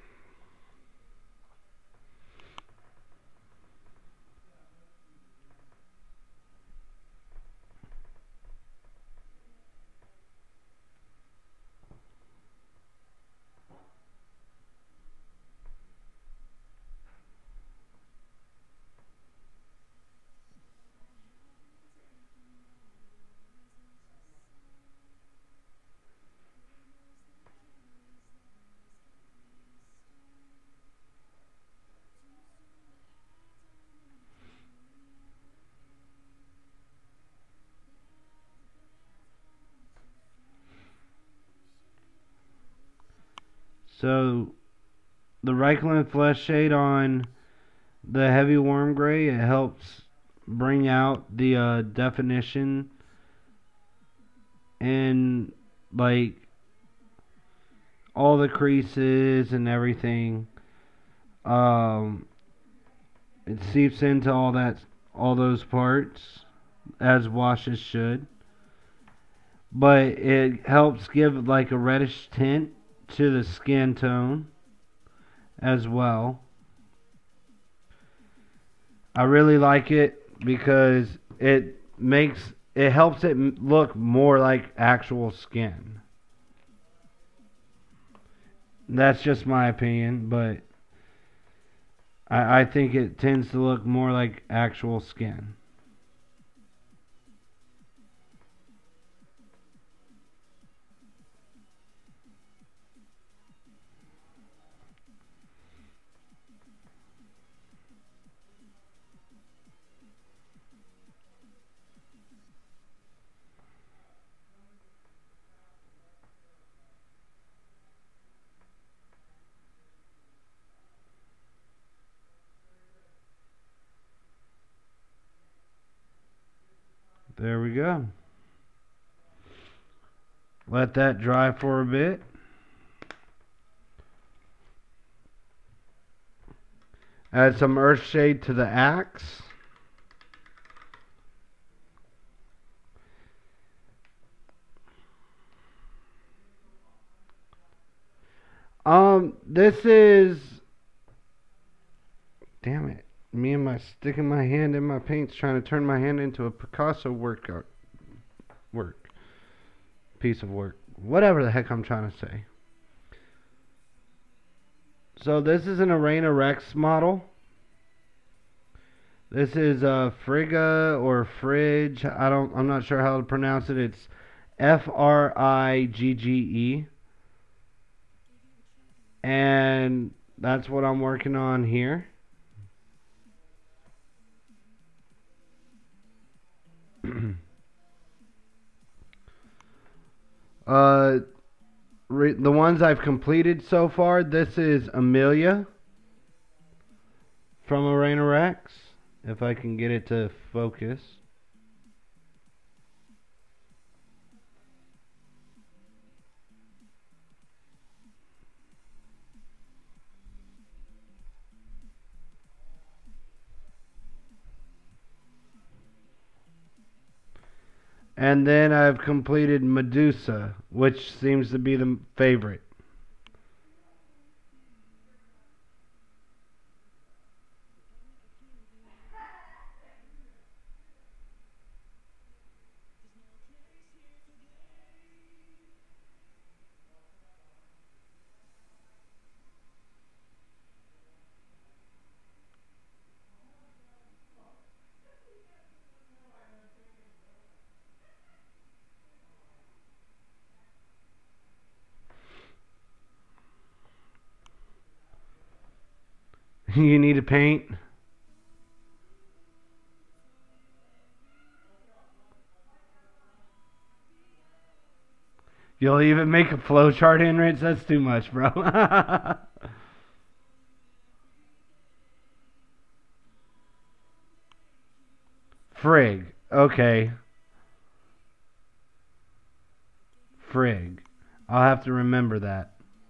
So the Reichland Flesh Shade on the heavy warm gray, it helps bring out the uh, definition and like all the creases and everything. Um, it seeps into all that, all those parts as washes should, but it helps give like a reddish tint to the skin tone as well. I really like it because it makes it helps it look more like actual skin. That's just my opinion, but I, I think it tends to look more like actual skin. There we go. Let that dry for a bit. Add some Earthshade to the axe. Um, this is... Damn it. Me and my sticking my hand in my paints trying to turn my hand into a Picasso workout work. Piece of work. Whatever the heck I'm trying to say. So this is an Arena Rex model. This is a Frigga or Fridge. I don't I'm not sure how to pronounce it. It's F R I G G E. And that's what I'm working on here. uh, re- the ones I've completed so far, this is Amelia from Arena Rex. If I can get it to focus. And then I've completed Medusa, which seems to be the favorite. You need to paint? You'll even make a flowchart, Enrich? That's too much, bro. Frig. Okay. Frig. I'll have to remember that.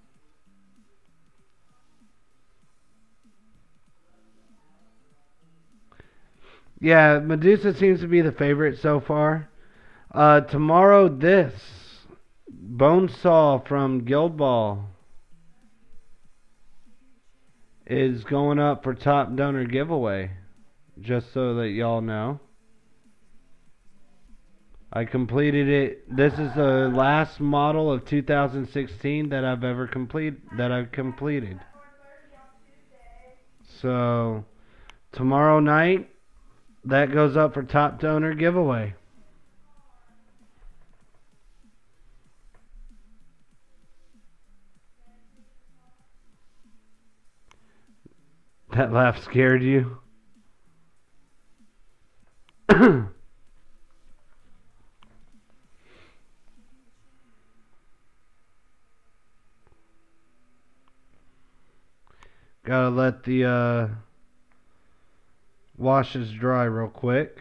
Yeah, Medusa seems to be the favorite so far. Uh, tomorrow, this Bonesaw from Guild Ball is going up for top donor giveaway. Just so that y'all know. I completed it. This is the last model of two thousand sixteen that I've ever complete that I've completed. So tomorrow night, that goes up for top donor giveaway. That laugh scared you? Gotta let the uh, washes dry real quick.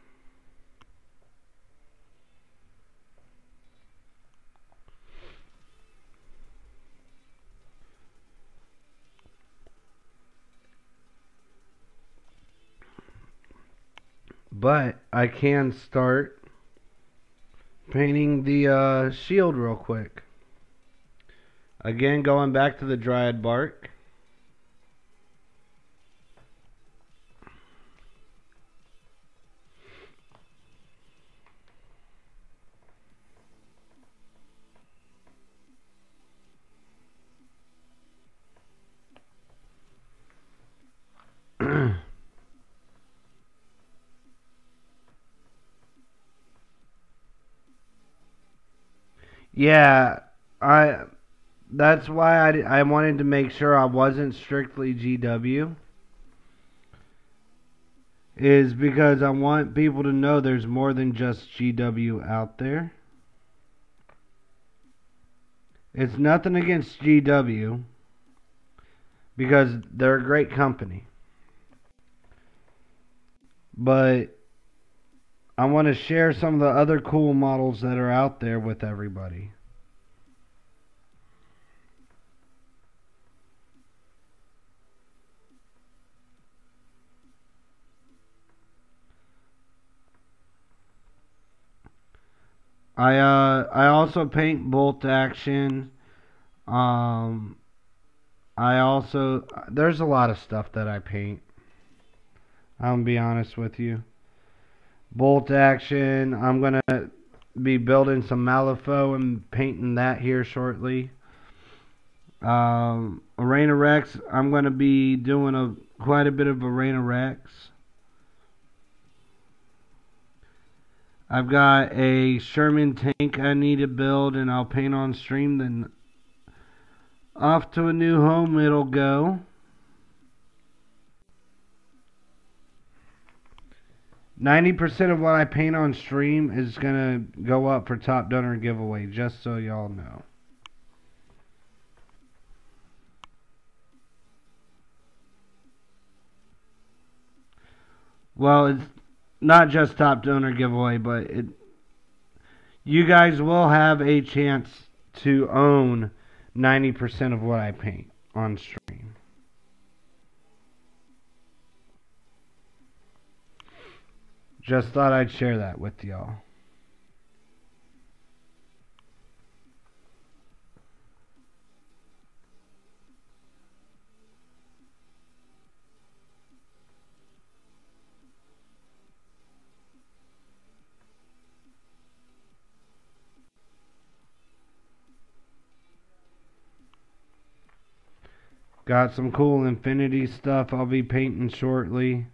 But I can start painting the uh, shield real quick. Again, going back to the Dryad Bark. Yeah, I. That's why I, I wanted to make sure I wasn't strictly G W. Is because I want people to know there's more than just G W out there. It's nothing against G W, because they're a great company. But I want to share some of the other cool models that are out there with everybody. I uh I also paint bolt action. Um I also there's a lot of stuff that I paint. I'm gonna be honest with you. Bolt action. I'm gonna be building some Malifaux and painting that here shortly. Um, Arena Rex. I'm gonna be doing a quite a bit of Arena Rex. I've got a Sherman tank I need to build, and I'll paint on stream. Then off to a new home it'll go. ninety percent of what I paint on stream is going to go up for top donor giveaway, just so y'all know. Well, it's not just top donor giveaway, but it you guys will have a chance to own ninety percent of what I paint on stream. Just thought I'd share that with y'all. Got some cool Infinity stuff I'll be painting shortly.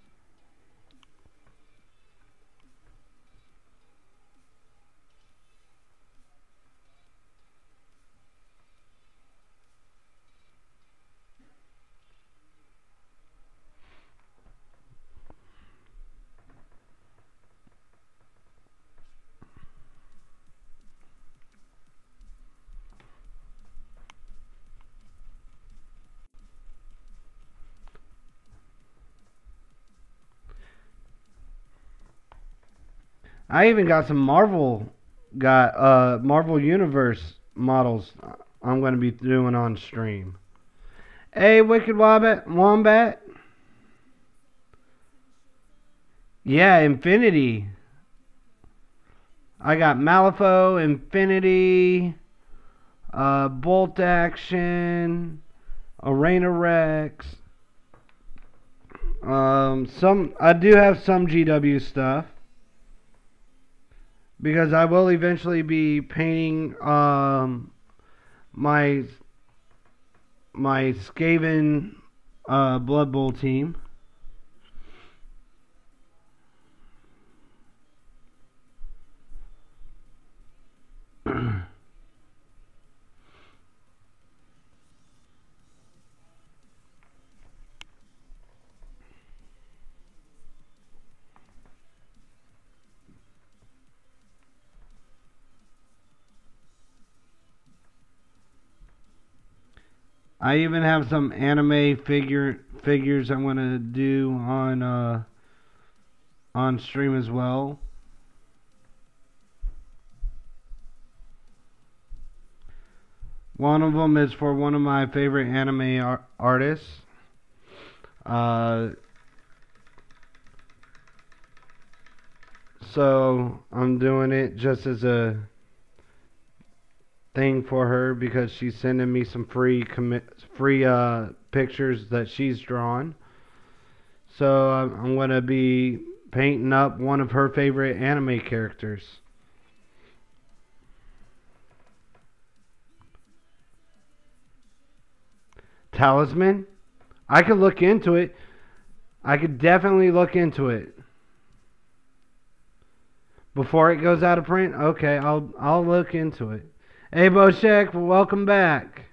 I even got some Marvel got uh Marvel Universe models I'm going to be doing on stream. Hey, Wicked Wombat, Wombat. Yeah, Infinity. I got Malifaux, Infinity, uh, Bolt Action, Arena Rex. Um, some I do have some G W stuff. Because I will eventually be painting um, my my Skaven uh, Blood Bowl team. I even have some anime figure figures I'm gonna do on uh, on stream as well. One of them is for one of my favorite anime ar artists. Uh, so I'm doing it just as a thing for her because she's sending me some free commit free uh pictures that she's drawn. So I'm, I'm gonna be painting up one of her favorite anime characters. Talisman? I could look into it. I could definitely look into it. Before it goes out of print? Okay, I'll I'll look into it. Hey, Boshek, welcome back.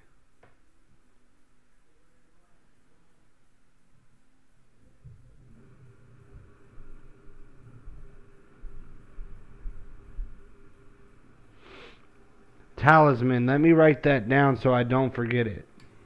Talisman. Let me write that down so I don't forget it.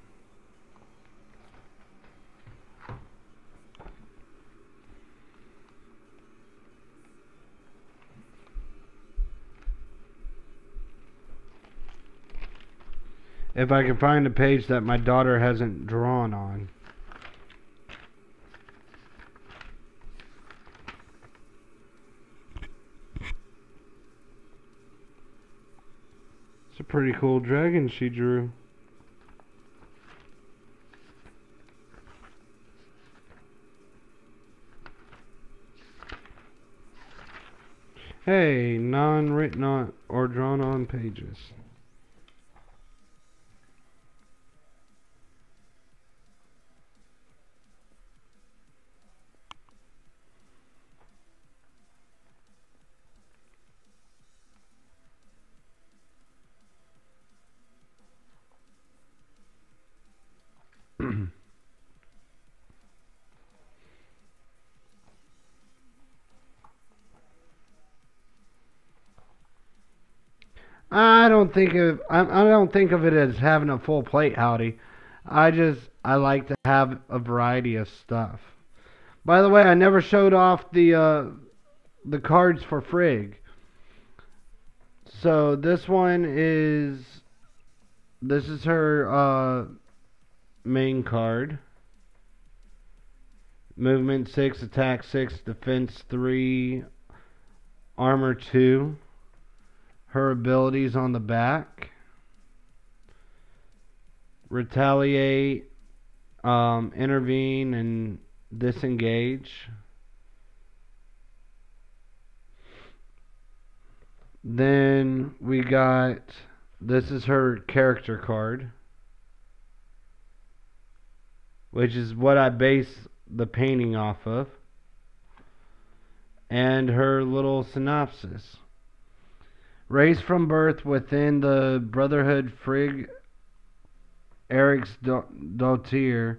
If I can find a page that my daughter hasn't drawn on. It's a pretty cool dragon she drew. Hey, non-written on or drawn on pages. I don't think of I, I don't think of it as having a full plate, Howdy. I just I like to have a variety of stuff. By the way, I never showed off the uh, the cards for Frigg. So this one is this is her uh, main card. Movement six, attack six, defense three, armor two. Her abilities on the back. Retaliate, um, intervene, and disengage. Then we got, this is her character card. which is what I base the painting off of, and her little synopsis. Raised from birth within the Brotherhood, Frigg Eriksdottir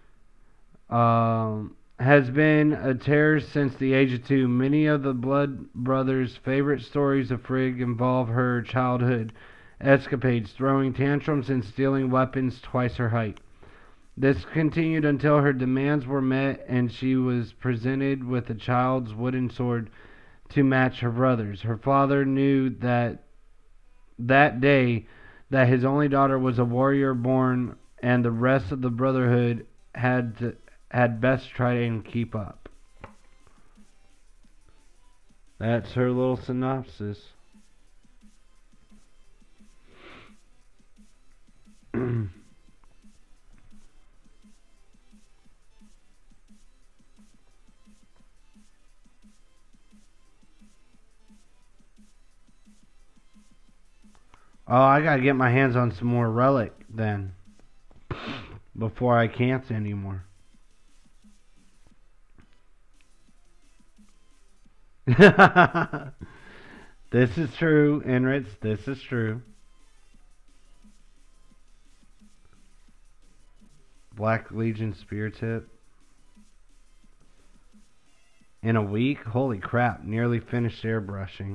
um, has been a terror since the age of two. Many of the Blood Brothers' favorite stories of Frigg involve her childhood escapades, throwing tantrums and stealing weapons twice her height. This continued until her demands were met and she was presented with a child's wooden sword to match her brother's. Her father knew that that day that his only daughter was a warrior born, and the rest of the Brotherhood had to, had best try and keep up. That's her little synopsis. Oh, I gotta get my hands on some more Relic then, before I can't anymore. This is true, Enritz. This is true. Black Legion Spear Tip. In a week? Holy crap. Nearly finished airbrushing.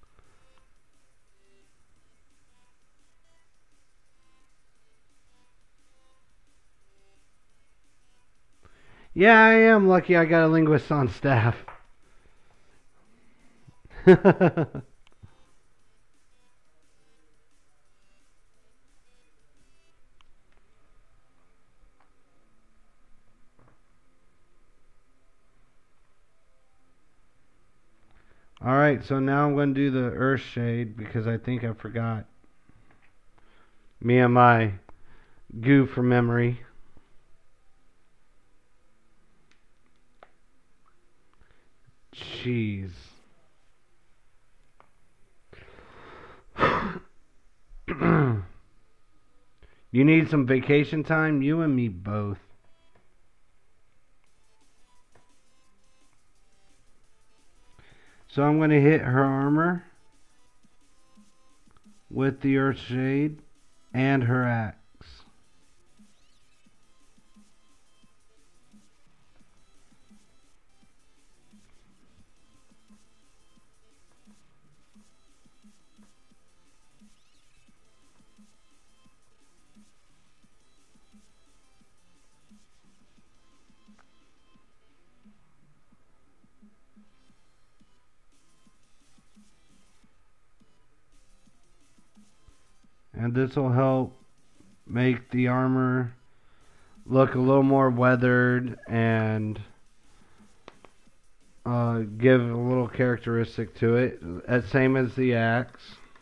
Yeah, I am lucky I got a linguist on staff. Alright, so now I'm going to do the Earth Shade because I think I forgot. Me and my goo for memory. Jeez. You need some vacation time? You and me both. So I'm going to hit her armor with the Earth Shade and her axe. And this will help make the armor look a little more weathered and uh, give a little characteristic to it, as same as the axe.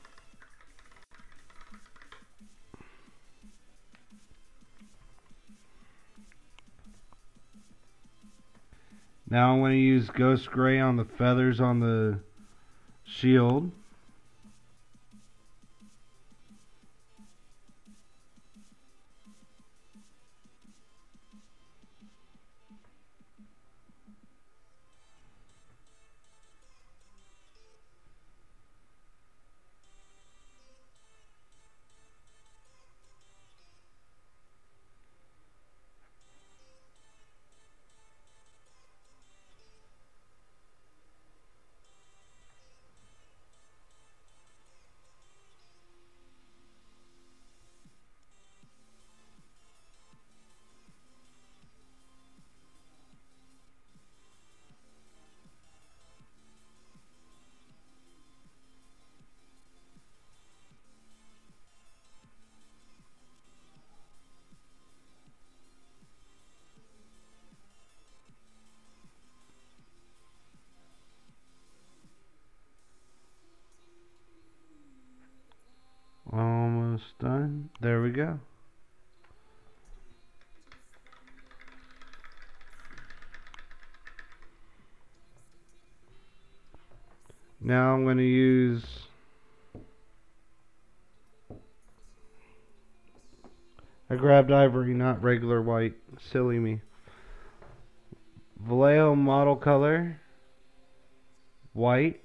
Now I'm going to use Ghost Gray on the feathers on the shield. Almost done. There we go. Now I'm going to use I grabbed ivory, not regular white. Silly me. Vallejo model color. White.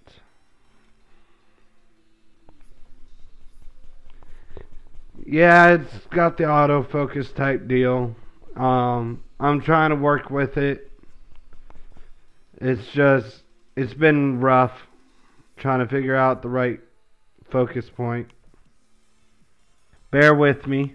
Yeah, it's got the autofocus type deal. Um, I'm trying to work with it. It's just, it's been rough trying to figure out the right focus point. Bear with me.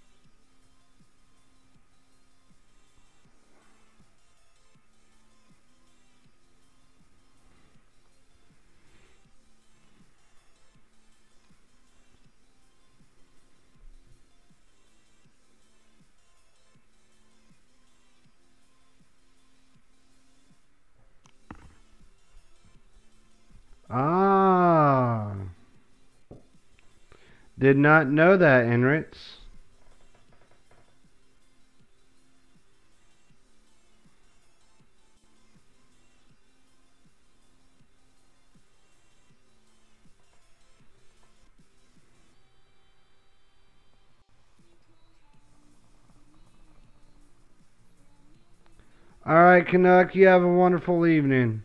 Ah. Did not know that, Enritz. Alright, Canuck, you have a wonderful evening.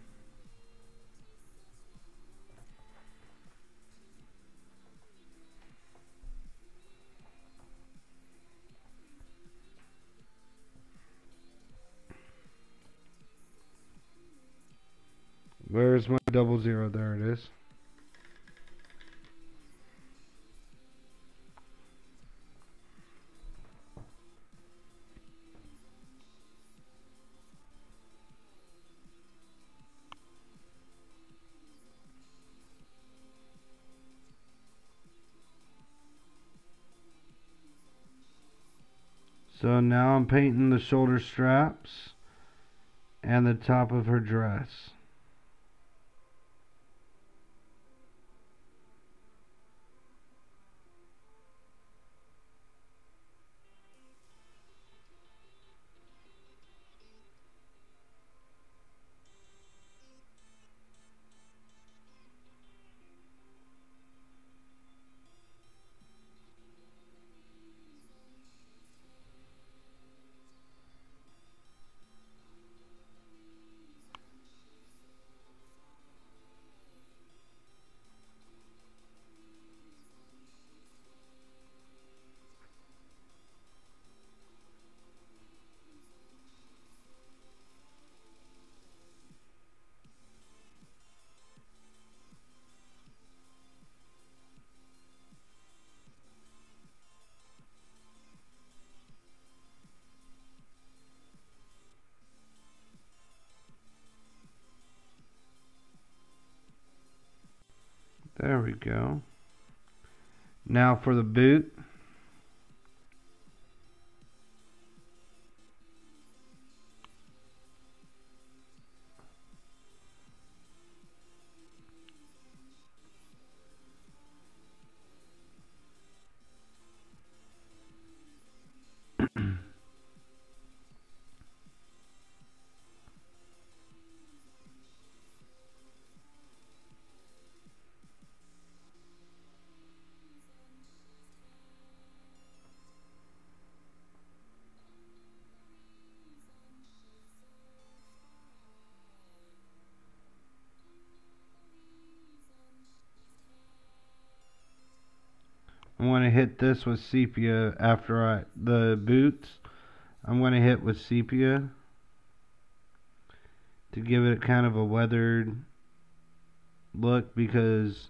Where's my double zero? There it is. So now I'm painting the shoulder straps and the top of her dress. There we go. Now for the boot. I'm going to hit this with sepia after I the boots. I'm going to hit with sepia to give it kind of a weathered look, because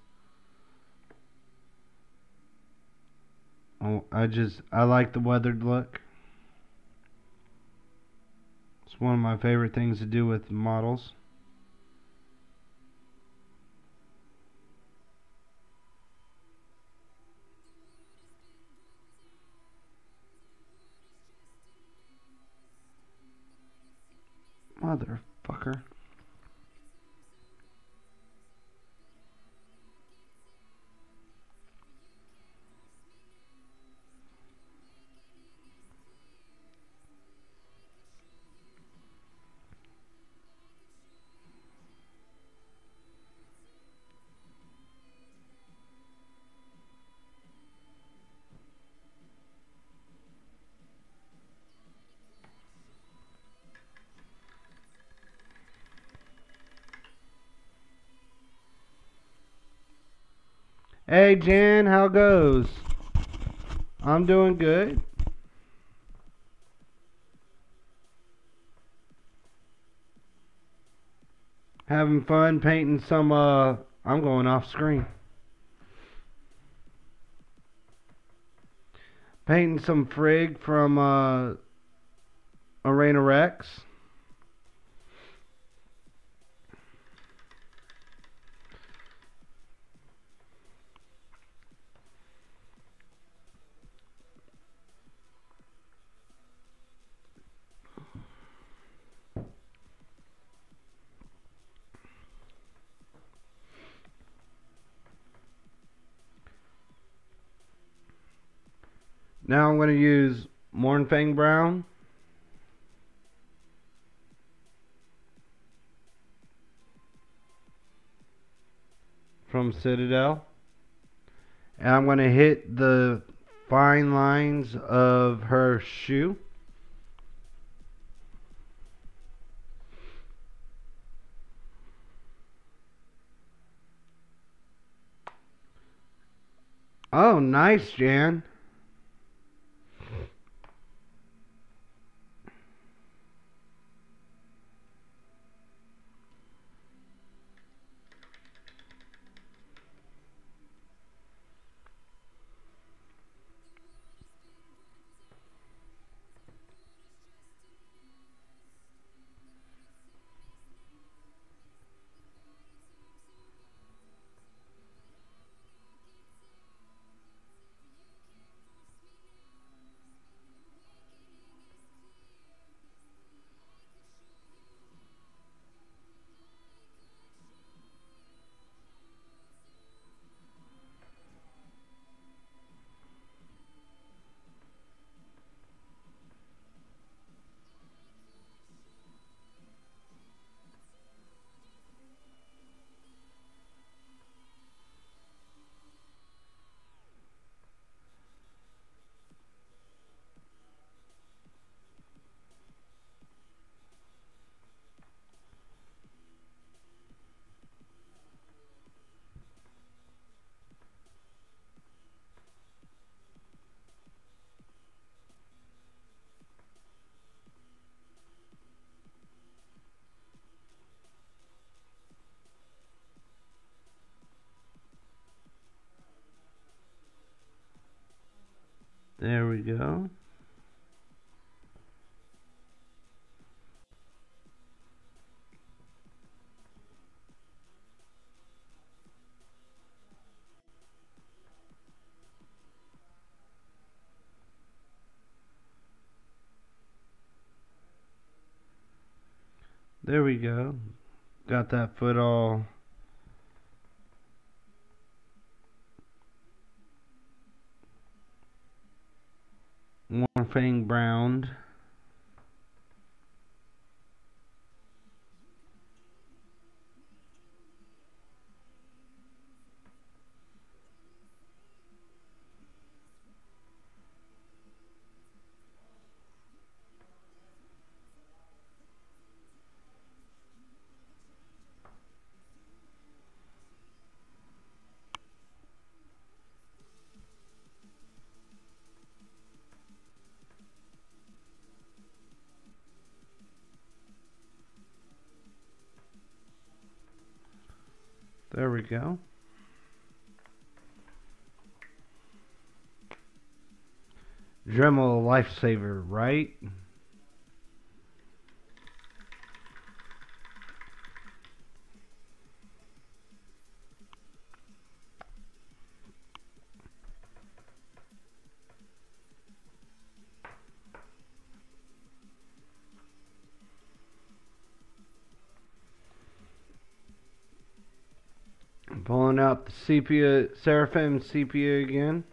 oh, I just I like the weathered look. It's one of my favorite things to do with models. Motherfucker. Hey Jan, how goes? I'm doing good. Having fun painting some, uh, I'm going off screen. Painting some Frigg from, uh, Arena Rex. Now I'm going to use Mornfang Brown. From Citadel. And I'm going to hit the fine lines of her shoe. Oh, nice, Jan. There we go. There we go. Got that foot all Mornfang browned. There we go. Dremel lifesaver, right? Pulling out the sepia, Seraphim sepia again.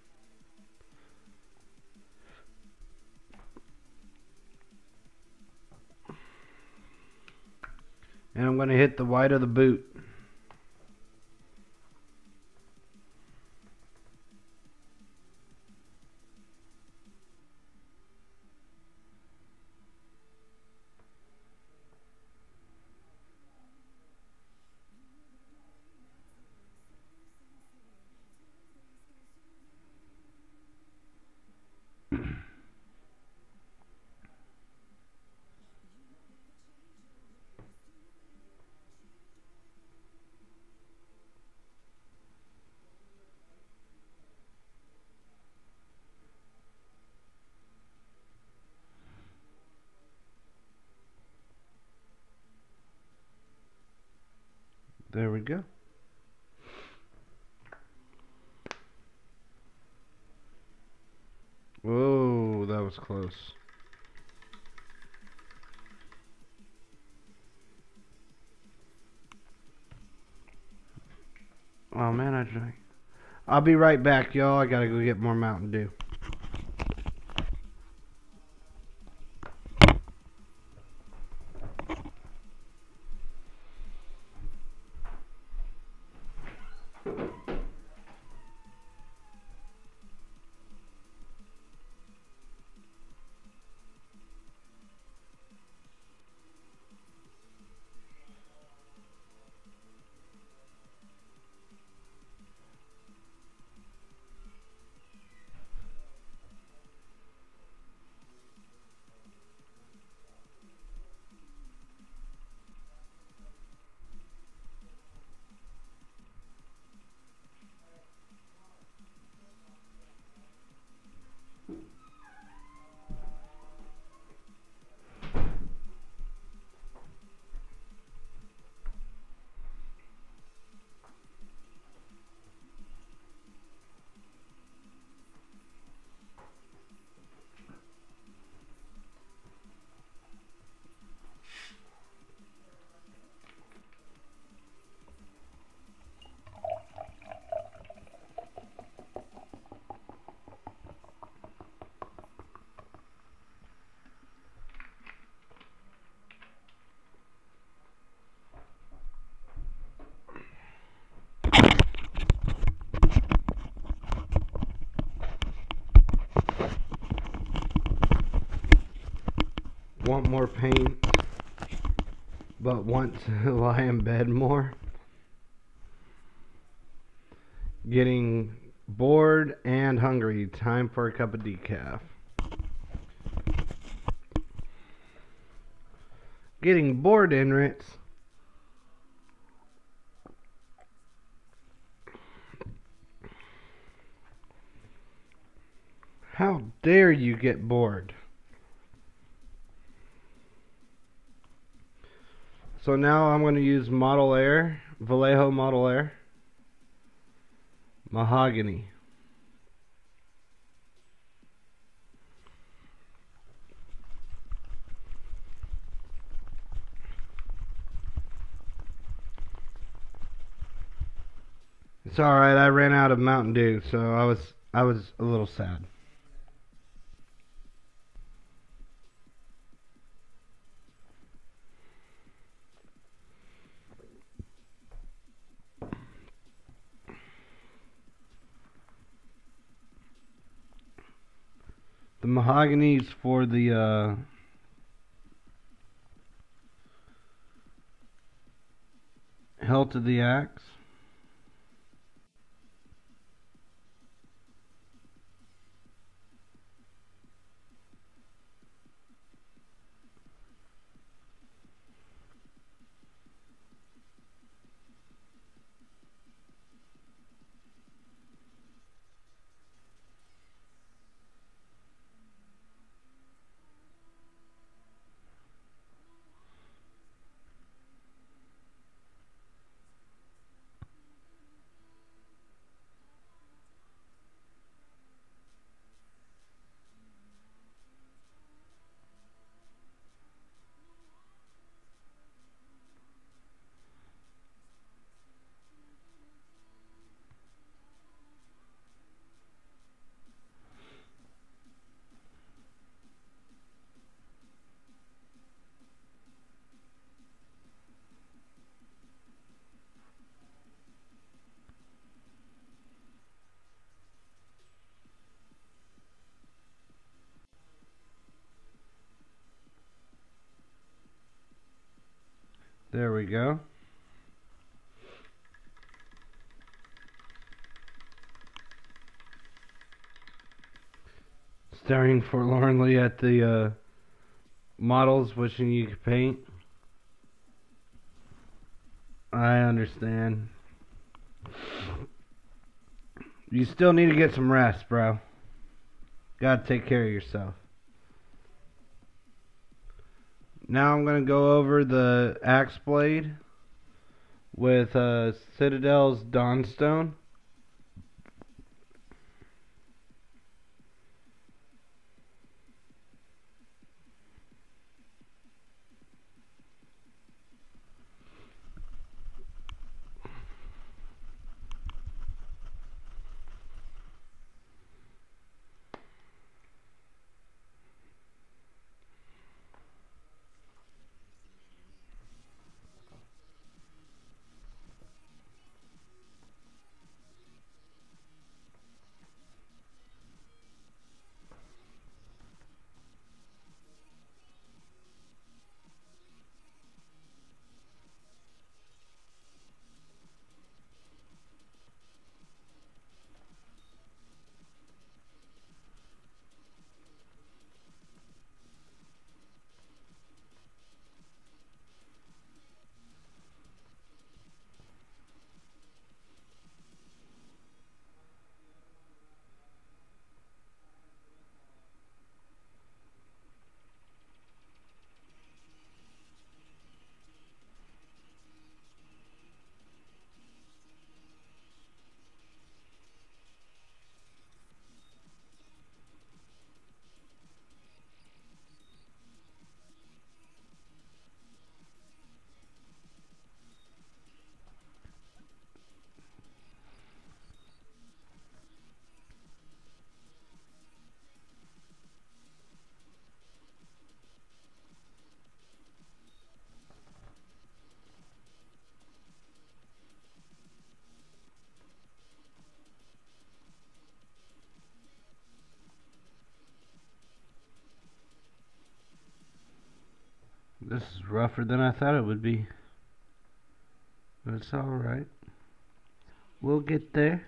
And I'm going to hit the white of the boot. There we go. Whoa, that was close. Oh man, I drank. I'll be right back, y'all. I gotta go get more Mountain Dew. Want more paint, but want to lie in bed more. Getting bored and hungry. Time for a cup of decaf. Getting bored, Enritz. How dare you get bored? So now I'm going to use Model Air, Vallejo Model Air, Mahogany. It's alright, I ran out of Mountain Dew, so I was I was a little sad. The mahogany's for the uh, hilt of the axe. There we go. Staring forlornly at the uh, models, wishing you could paint. I understand. You still need to get some rest, bro. Gotta take care of yourself. Now I'm going to go over the axe blade with uh, Citadel's Dawnstone. This is rougher than I thought it would be. But it's alright. We'll get there.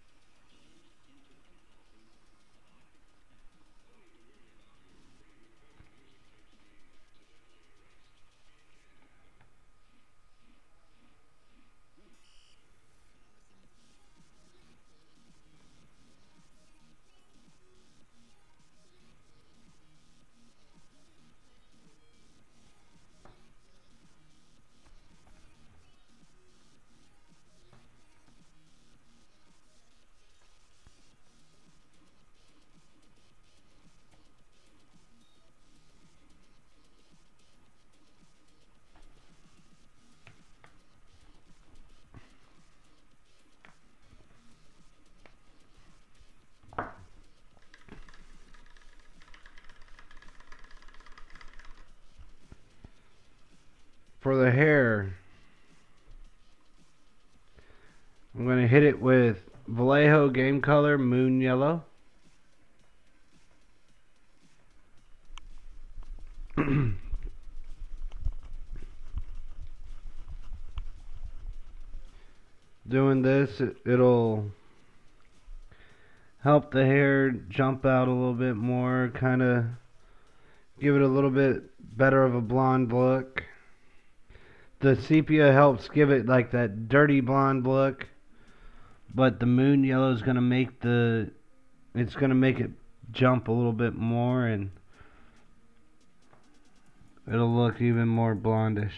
For the hair, I'm going to hit it with Vallejo Game Color Moon Yellow. Doing this, it, it'll help the hair jump out a little bit more, kind of give it a little bit better of a blonde look. The sepia helps give it like that dirty blonde look, but the moon yellow is gonna make the it's gonna make it jump a little bit more, and it'll look even more blondish.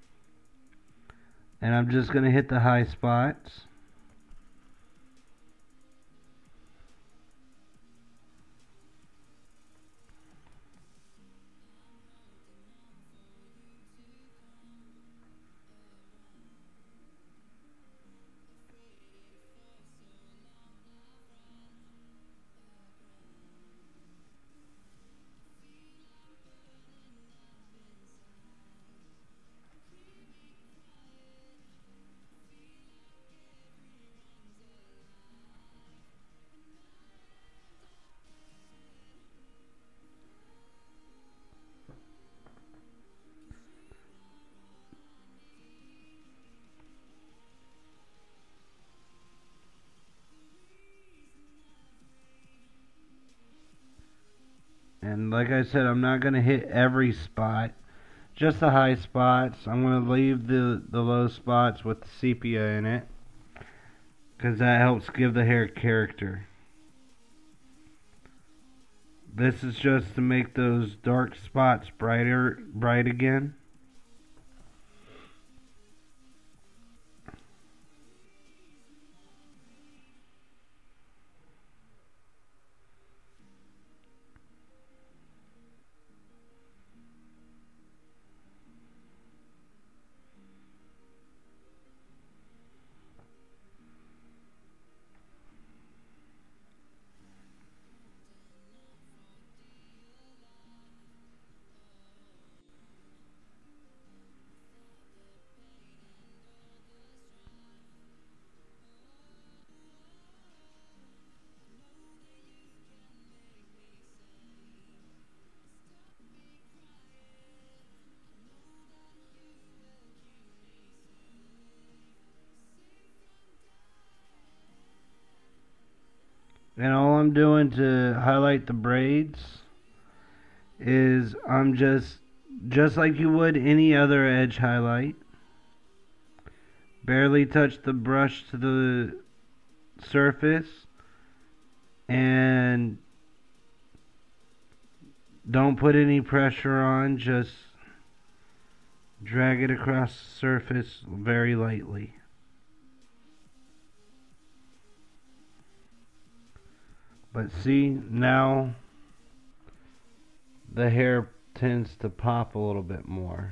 And I'm just gonna hit the high spots. And like I said, I'm not going to hit every spot, just the high spots. I'm going to leave the, the low spots with the sepia in it, because that helps give the hair character. This is just to make those dark spots brighter, bright again. all I'm doing to highlight the braids is I'm just just like you would any other edge highlight. Barely touch the brush to the surface and don't put any pressure on, just drag it across the surface very lightly. But see, now the hair tends to pop a little bit more.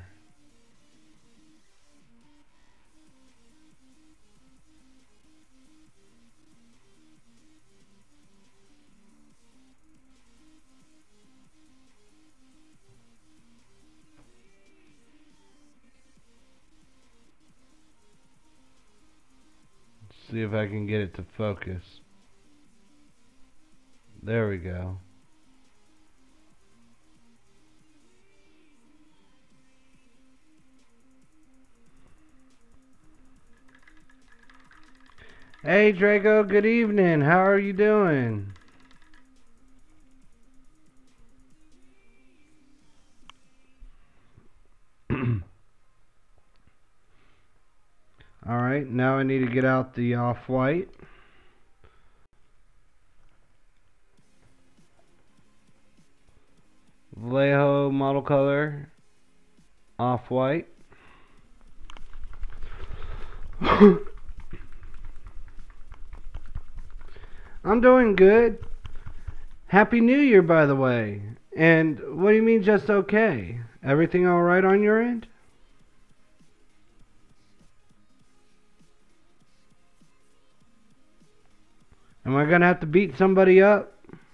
See if I can get it to focus. There we go. Hey Draco, good evening. How are you doing? Alright, now I need to get out the off-white. Vallejo model color off-white. I'm doing good. Happy New Year, by the way. And what do you mean just okay? Everything alright on your end? Am I gonna have to beat somebody up?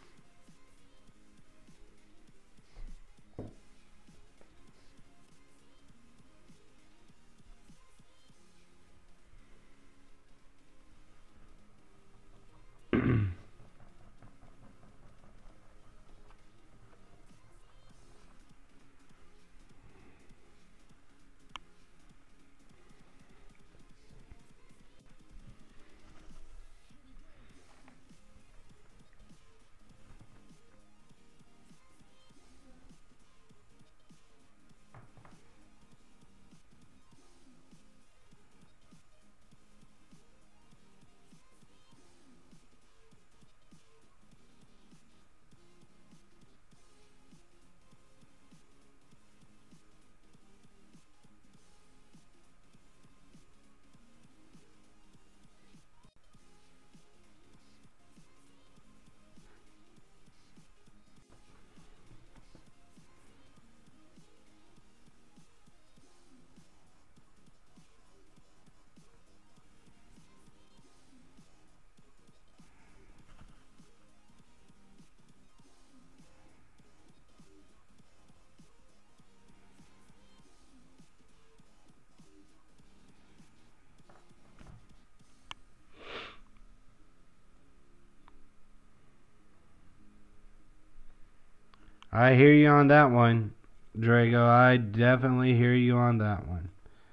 I hear you on that one, Drago. I definitely hear you on that one.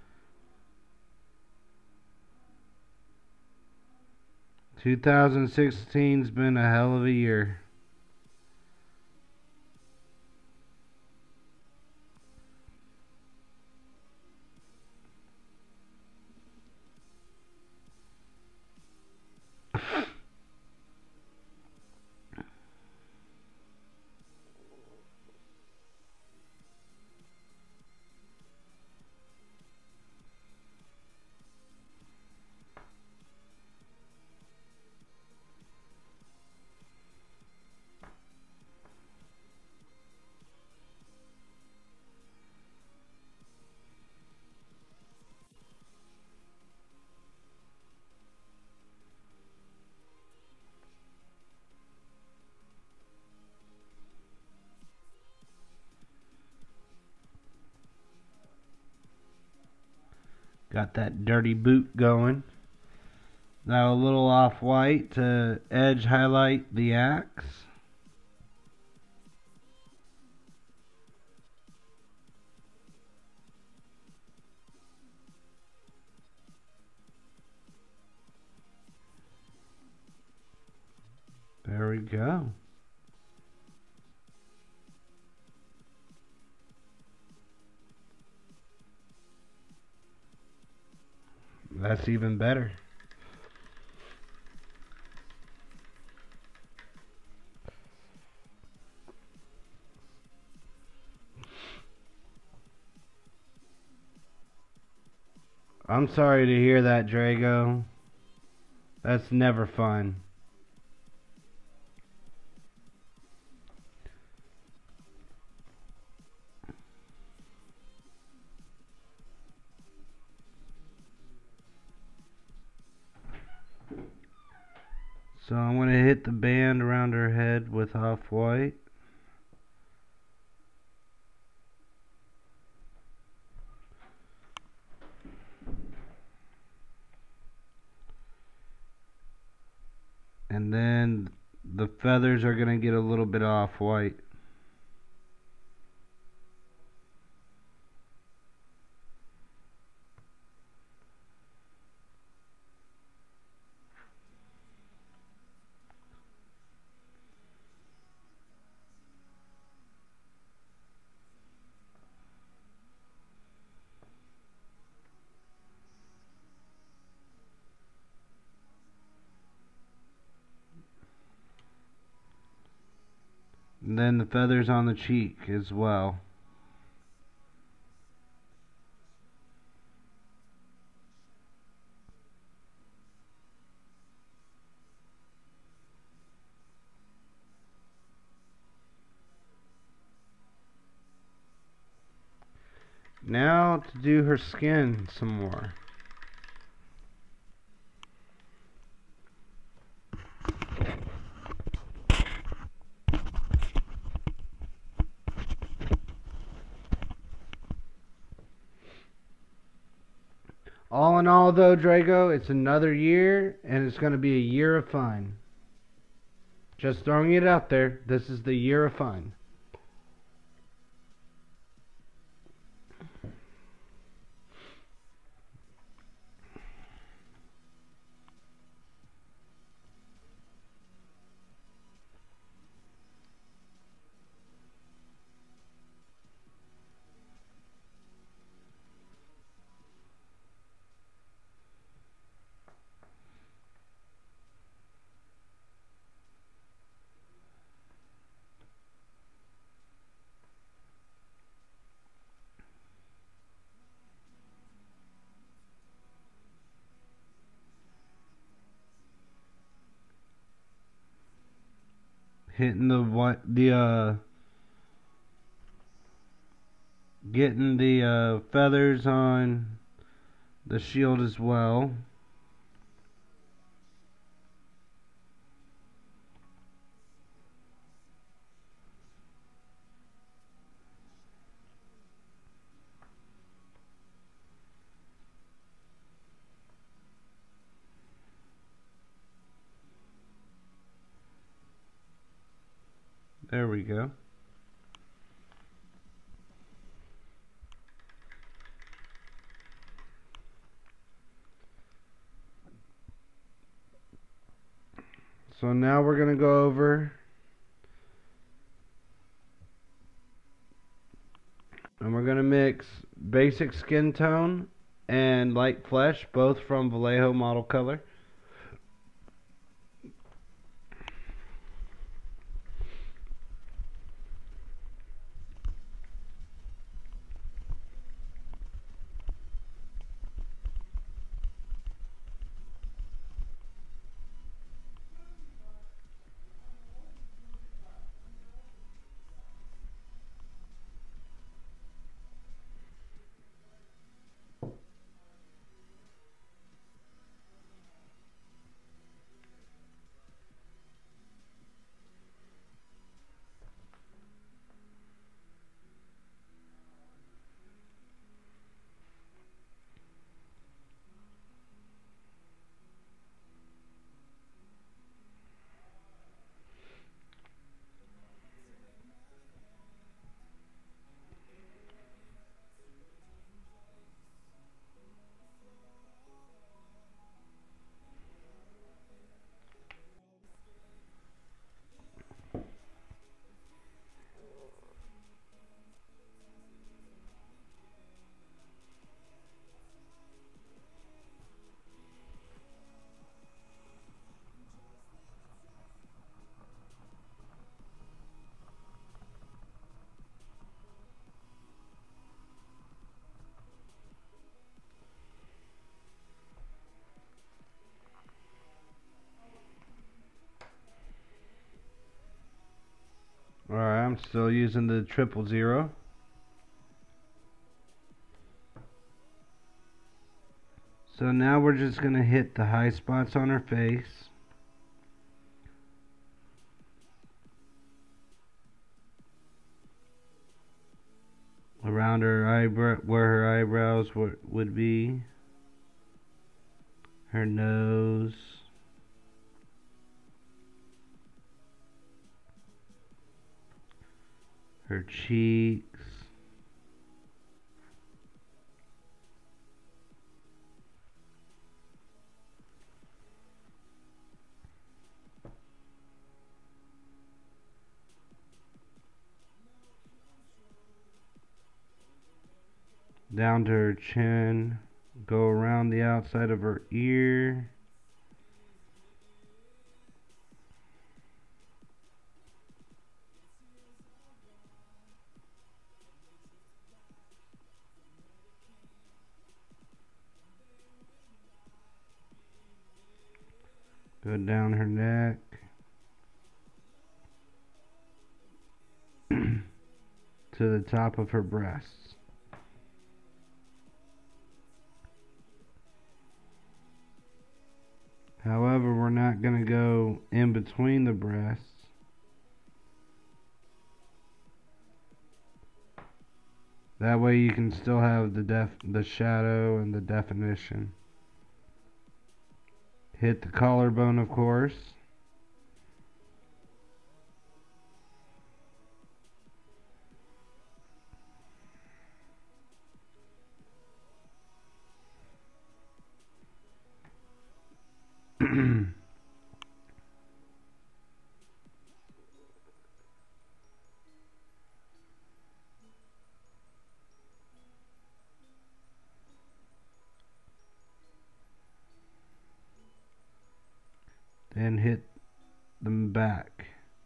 twenty sixteen's been a hell of a year. Got that dirty boot going. Now a little off-white to edge highlight the axe. Very go. That's even better. I'm sorry to hear that, Drago. That's never fun. So I'm going to hit the band around her head with Off-White. And then the feathers are going to get a little bit Off-White. And then the feathers on the cheek as well. Now to do her skin some more. All in all, though, Drago, it's another year, and it's going to be a year of fun. Just throwing it out there. This is the year of fun. Hitting the what the uh getting the uh feathers on the shield as well. There we go. So now we're going to go over and we're going to mix basic skin tone and light flesh, both from Vallejo Model Color. I'm still using the triple zero. So now we're just going to hit the high spots on her face. Around her eyebrow, where her eyebrows would be. Her nose. Her cheeks. Down to her chin. Go around the outside of her ear. Go down her neck. To the top of her breasts. However, we're not going to go in between the breasts. That way you can still have the def the shadow and the definition. Hit the collarbone, of course. Then hit them back.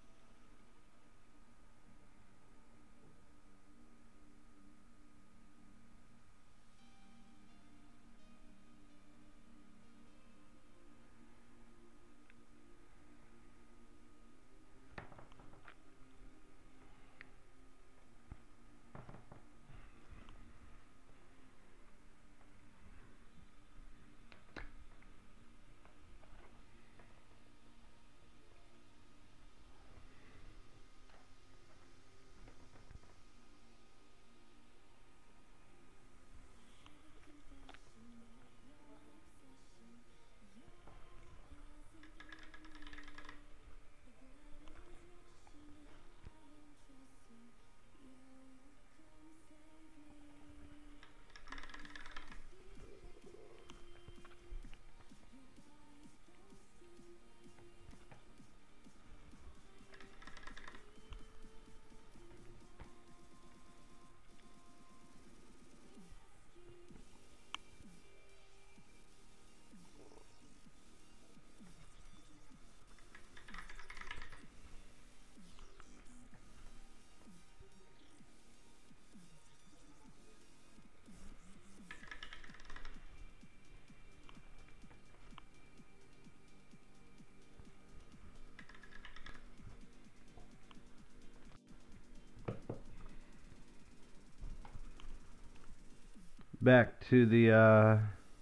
Back to the uh,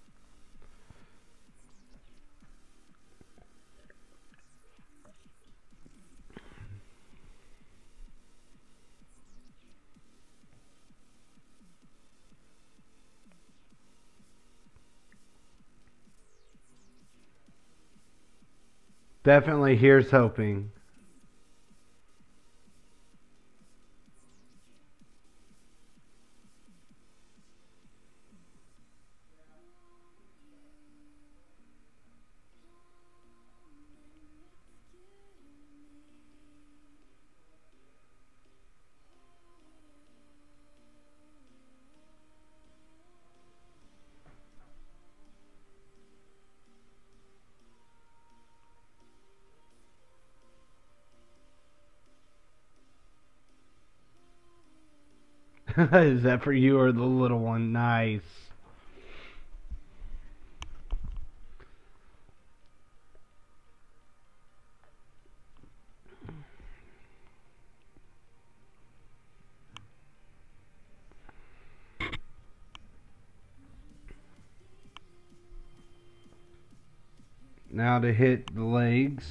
definitely here's hoping. Is that for you or the little one? Nice. Now to hit the legs.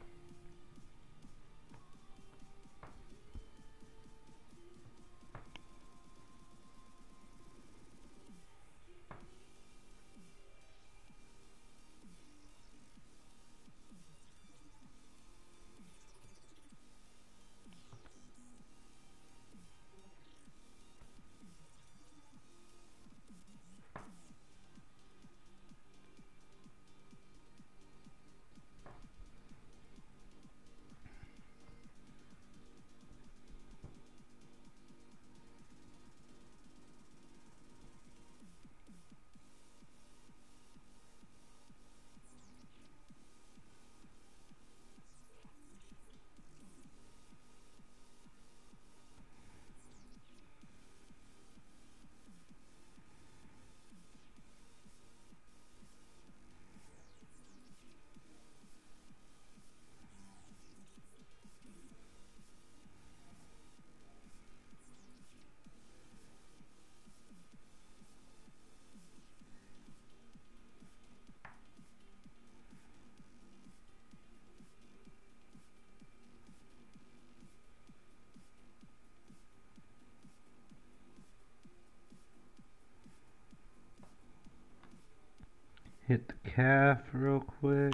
Hit the calf real quick.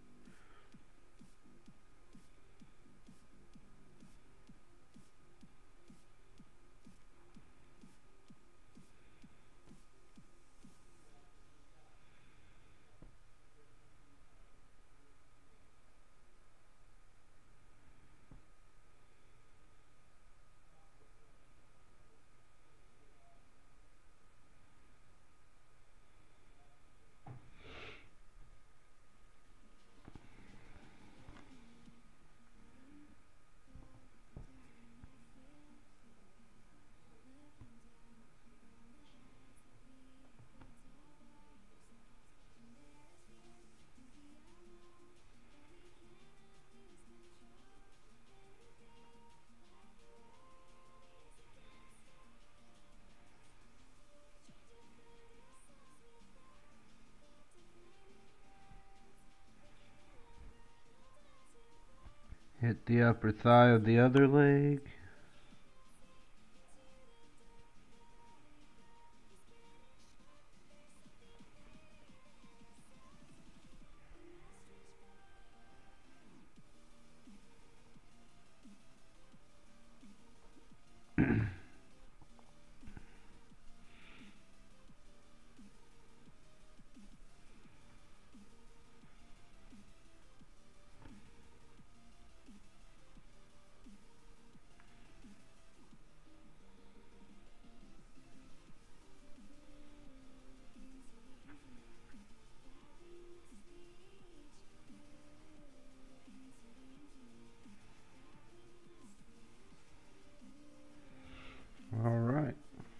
Hit the upper thigh of the other leg. All right.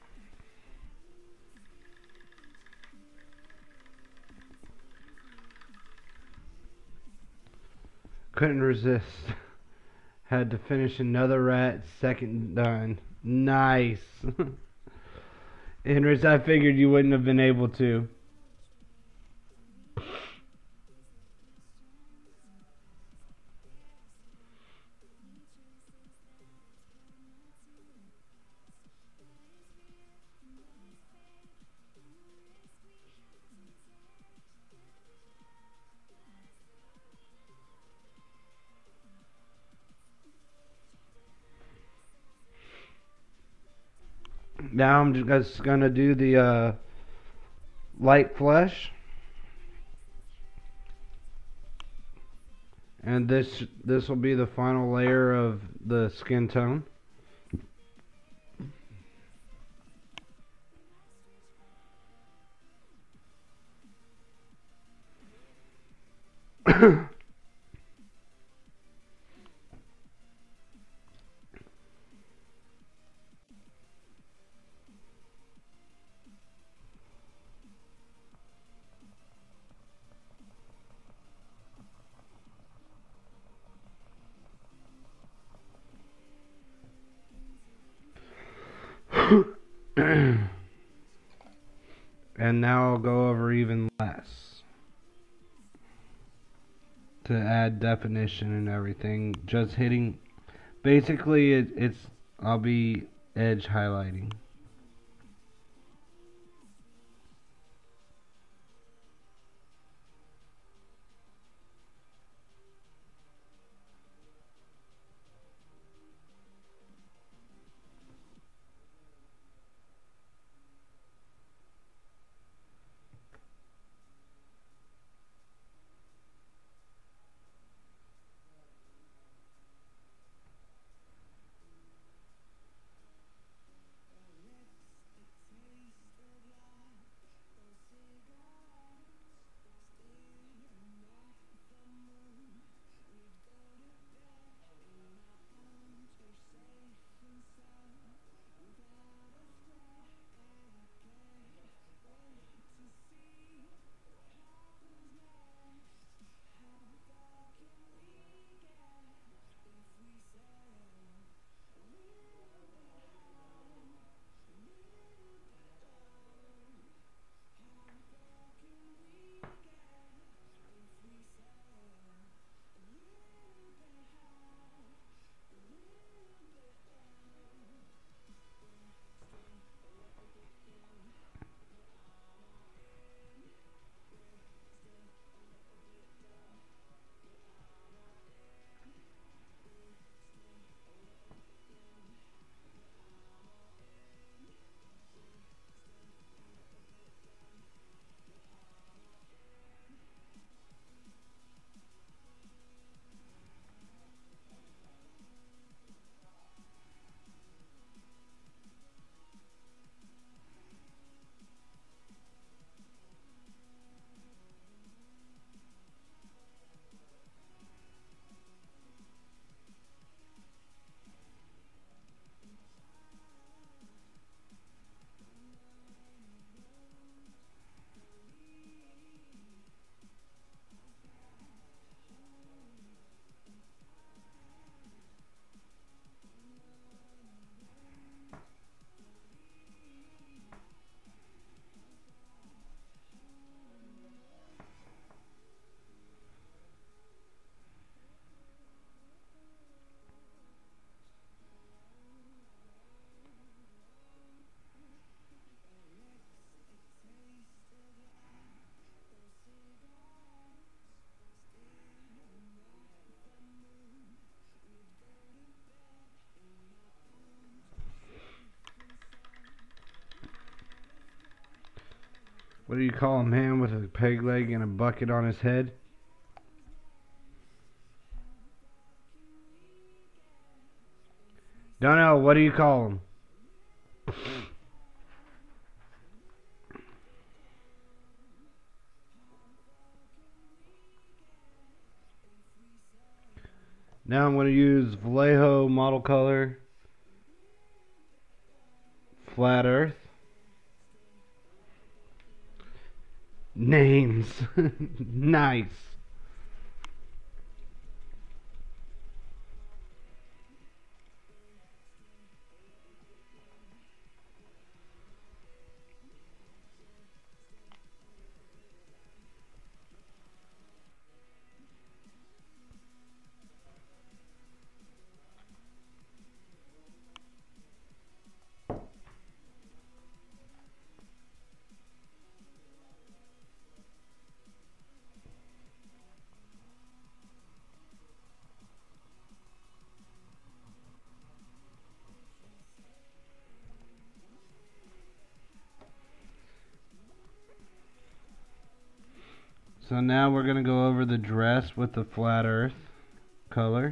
Couldn't resist. Had to finish another rat, second done. Nice. Henrys, I figured you wouldn't have been able to. Now I'm just gonna do the uh, light flesh, and this this will be the final layer of the skin tone. And now I'll go over even less. to add definition and everything. Just hitting, basically it, it's, I'll be edge highlighting. What do you call a man with a peg leg and a bucket on his head? Don't know. What do you call him? Now I'm going to use Vallejo model color, Flat Earth. Names. Nice. So now we're going to go over the dress with the Flat Earth color.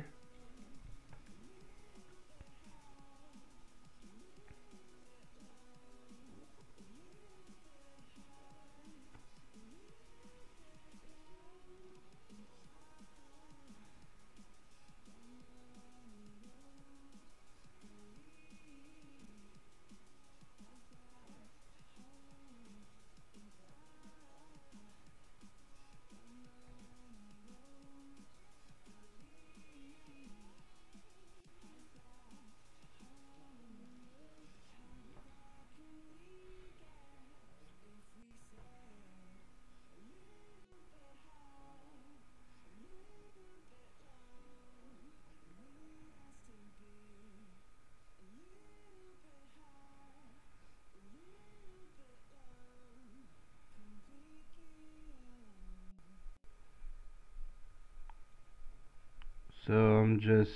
So I'm just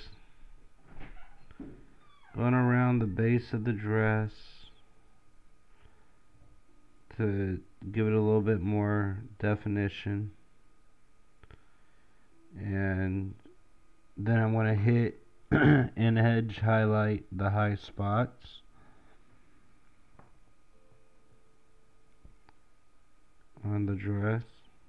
going around the base of the dress to give it a little bit more definition, and then I want to hit and edge highlight the high spots. On the dress.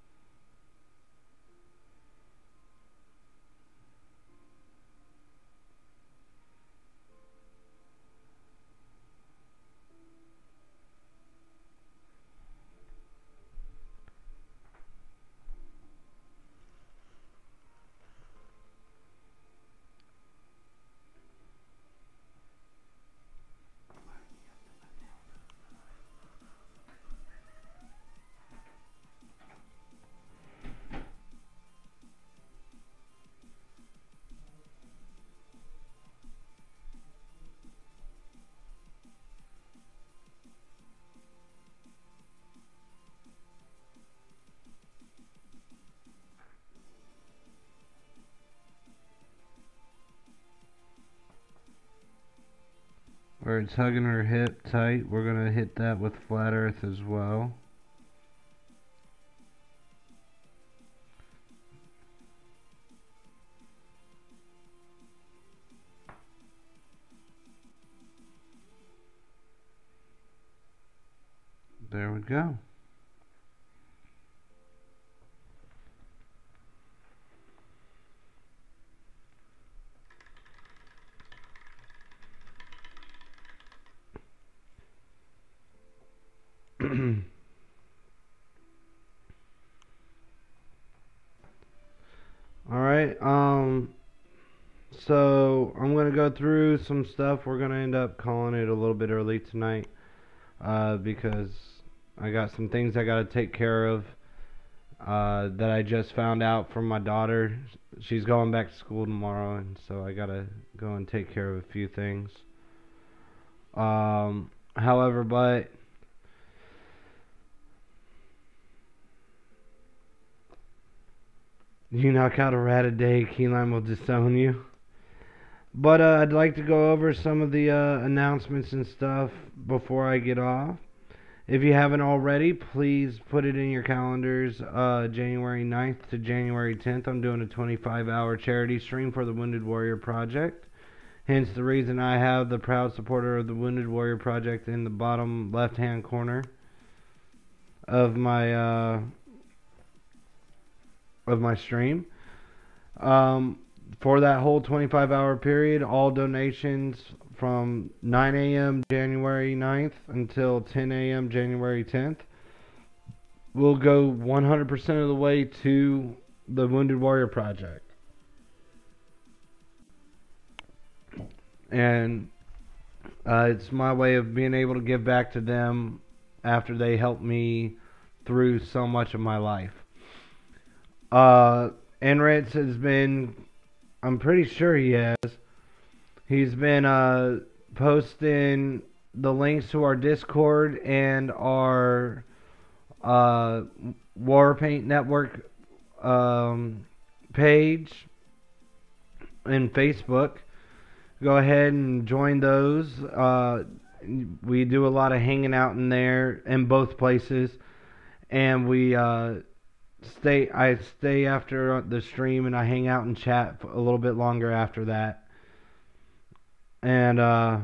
Where it's hugging her hip tight, we're going to hit that with flat earth as well. There we go. Alright, um, so I'm going to go through some stuff. We're going to end up calling it a little bit early tonight, uh, because I got some things I got to take care of, uh, that I just found out from my daughter. She's going back to school tomorrow, and so I got to go and take care of a few things. Um, however, but you knock out a rat a day, Keyline will disown you. But uh, I'd like to go over some of the uh, announcements and stuff before I get off. If you haven't already, please put it in your calendars. Uh, January ninth to January tenth, I'm doing a twenty-five hour charity stream for the Wounded Warrior Project. Hence the reason I have the proud supporter of the Wounded Warrior Project in the bottom left-hand corner of my uh, of my stream. Um, for that whole twenty-five hour period, all donations from nine A M January ninth until ten A M January tenth will go one hundred percent of the way to the Wounded Warrior Project. And uh, it's my way of being able to give back to them after they helped me through so much of my life. Uh, Enritz has been, I'm pretty sure he has, he's been uh, posting the links to our Discord and our uh, Warpaint Network um, page in Facebook. Go ahead and join those. Uh, we do a lot of hanging out in there in both places, and we uh, stay. I stay after the stream, and I hang out and chat a little bit longer after that. And uh,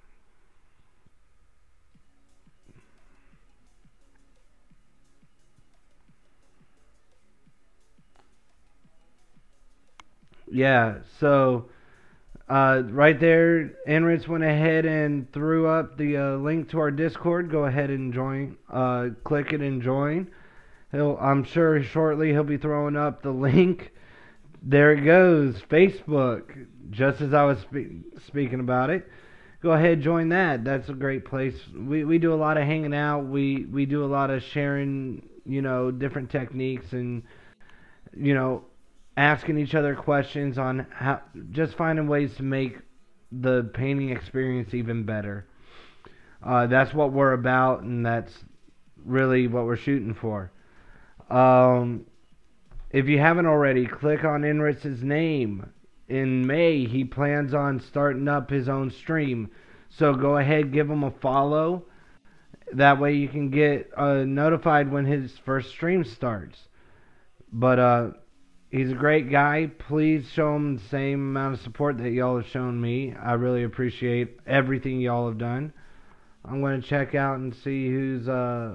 yeah, so. Uh, right there, Enritz went ahead and threw up the uh, link to our Discord. Go ahead and join. Uh, click it and join. He'll, I'm sure shortly he'll be throwing up the link. There it goes, Facebook. Just as I was spe- speaking about it, go ahead, join that. That's a great place. We we do a lot of hanging out. We we do a lot of sharing. You know, different techniques and you know. asking each other questions on how, just finding ways to make the painting experience even better. Uh, that's what we're about, and that's really what we're shooting for. Um, if you haven't already, click on Enritz's name in May he plans on starting up his own stream. So go ahead, give him a follow. That way you can get uh, notified when his first stream starts. But uh, he's a great guy. Please show him the same amount of support that y'all have shown me. I really appreciate everything y'all have done. I'm going to check out and see who's uh,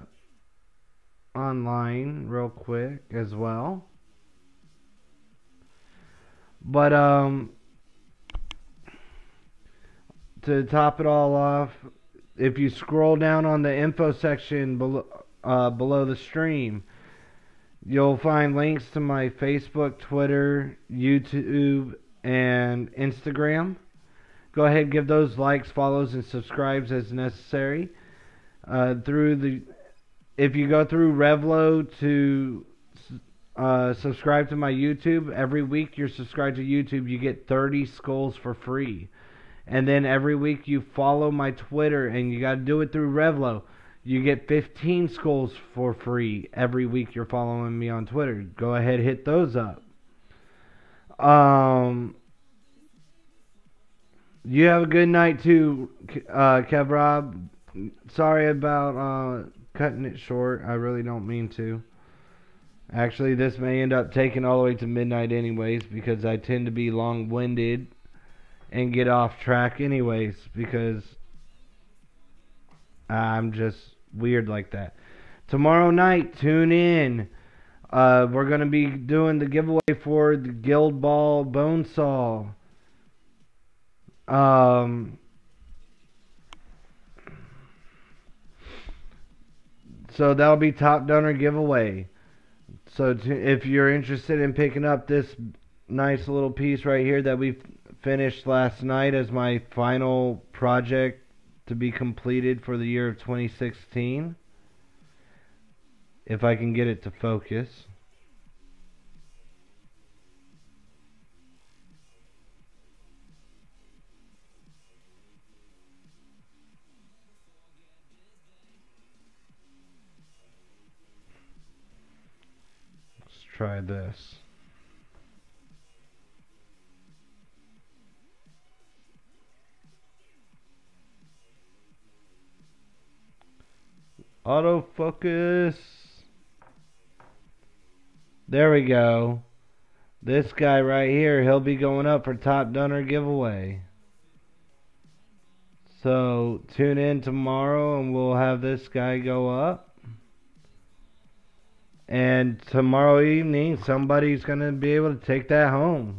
online real quick as well. But um, to top it all off, if you scroll down on the info section below, uh, below the stream, you'll find links to my Facebook, Twitter, YouTube, and Instagram. Go ahead, give those likes, follows, and subscribes as necessary. Uh, through the, if you go through Revlo to uh, subscribe to my YouTube, every week you're subscribed to YouTube, you get thirty skulls for free. And then every week you follow my Twitter, and you got to do it through Revlo. You get fifteen skulls for free every week you're following me on Twitter. Go ahead, hit those up. Um, you have a good night too, uh, Kev Rob. Sorry about uh, cutting it short. I really don't mean to. Actually, this may end up taking all the way to midnight anyways, because I tend to be long-winded and get off track anyways, because I'm just weird like that. Tomorrow night, tune in. Uh, we're going to be doing the giveaway for the Guild Ball Bonesaw. Um, so that'll be top donor giveaway. So to, if you're interested in picking up this nice little piece right here that we finished last night as my final project to be completed for the year of twenty sixteen, if I can get it to focus. Let's try this. Autofocus. There we go. This guy right here, he'll be going up for top donor giveaway. So tune in tomorrow and we'll have this guy go up. And tomorrow evening, somebody's going to be able to take that home.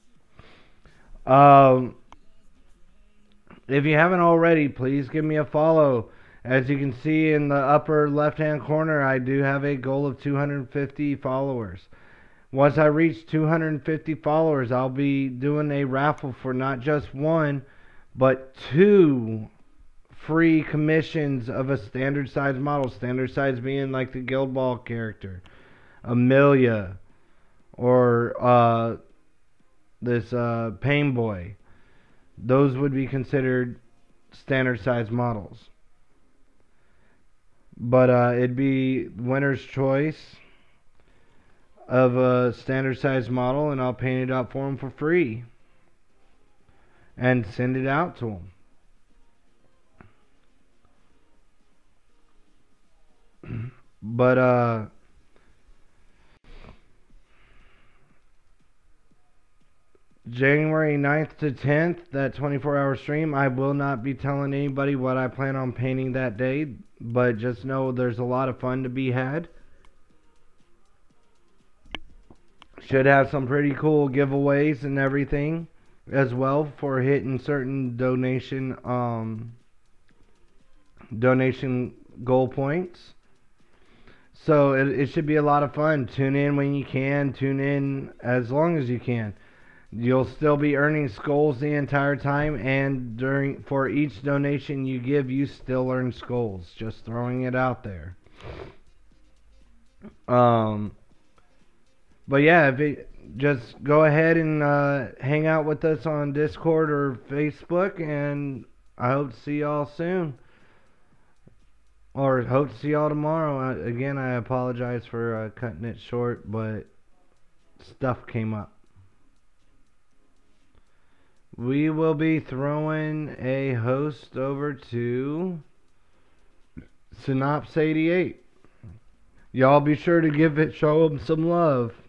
Um, if you haven't already, please give me a follow. As you can see in the upper left-hand corner, I do have a goal of two hundred fifty followers. Once I reach two hundred fifty followers, I'll be doing a raffle for not just one, but two free commissions of a standard size model. Standard size being like the Guild Ball character, Amelia, or uh, this uh, Pain Boy. Those would be considered standard size models. But uh, it'd be winner's choice of a standard size model, and I'll paint it up for them for free and send it out to them. But uh, January ninth to tenth, that twenty-four hour stream, I will not be telling anybody what I plan on painting that day, but just know there's a lot of fun to be had. Should have some pretty cool giveaways and everything as well for hitting certain donation um, donation goal points. So it, it should be a lot of fun. Tune in when you can. Tune in as long as you can. You'll still be earning skulls the entire time, and during for each donation you give, you still earn skulls. Just throwing it out there. Um, but yeah, if it, just go ahead and uh, hang out with us on Discord or Facebook, and I hope to see y'all soon. Or hope to see y'all tomorrow. Uh, again, I apologize for uh, cutting it short, but stuff came up. we will be throwing a host over to Synops eighty-eight. Y'all be sure to give it, show him some love.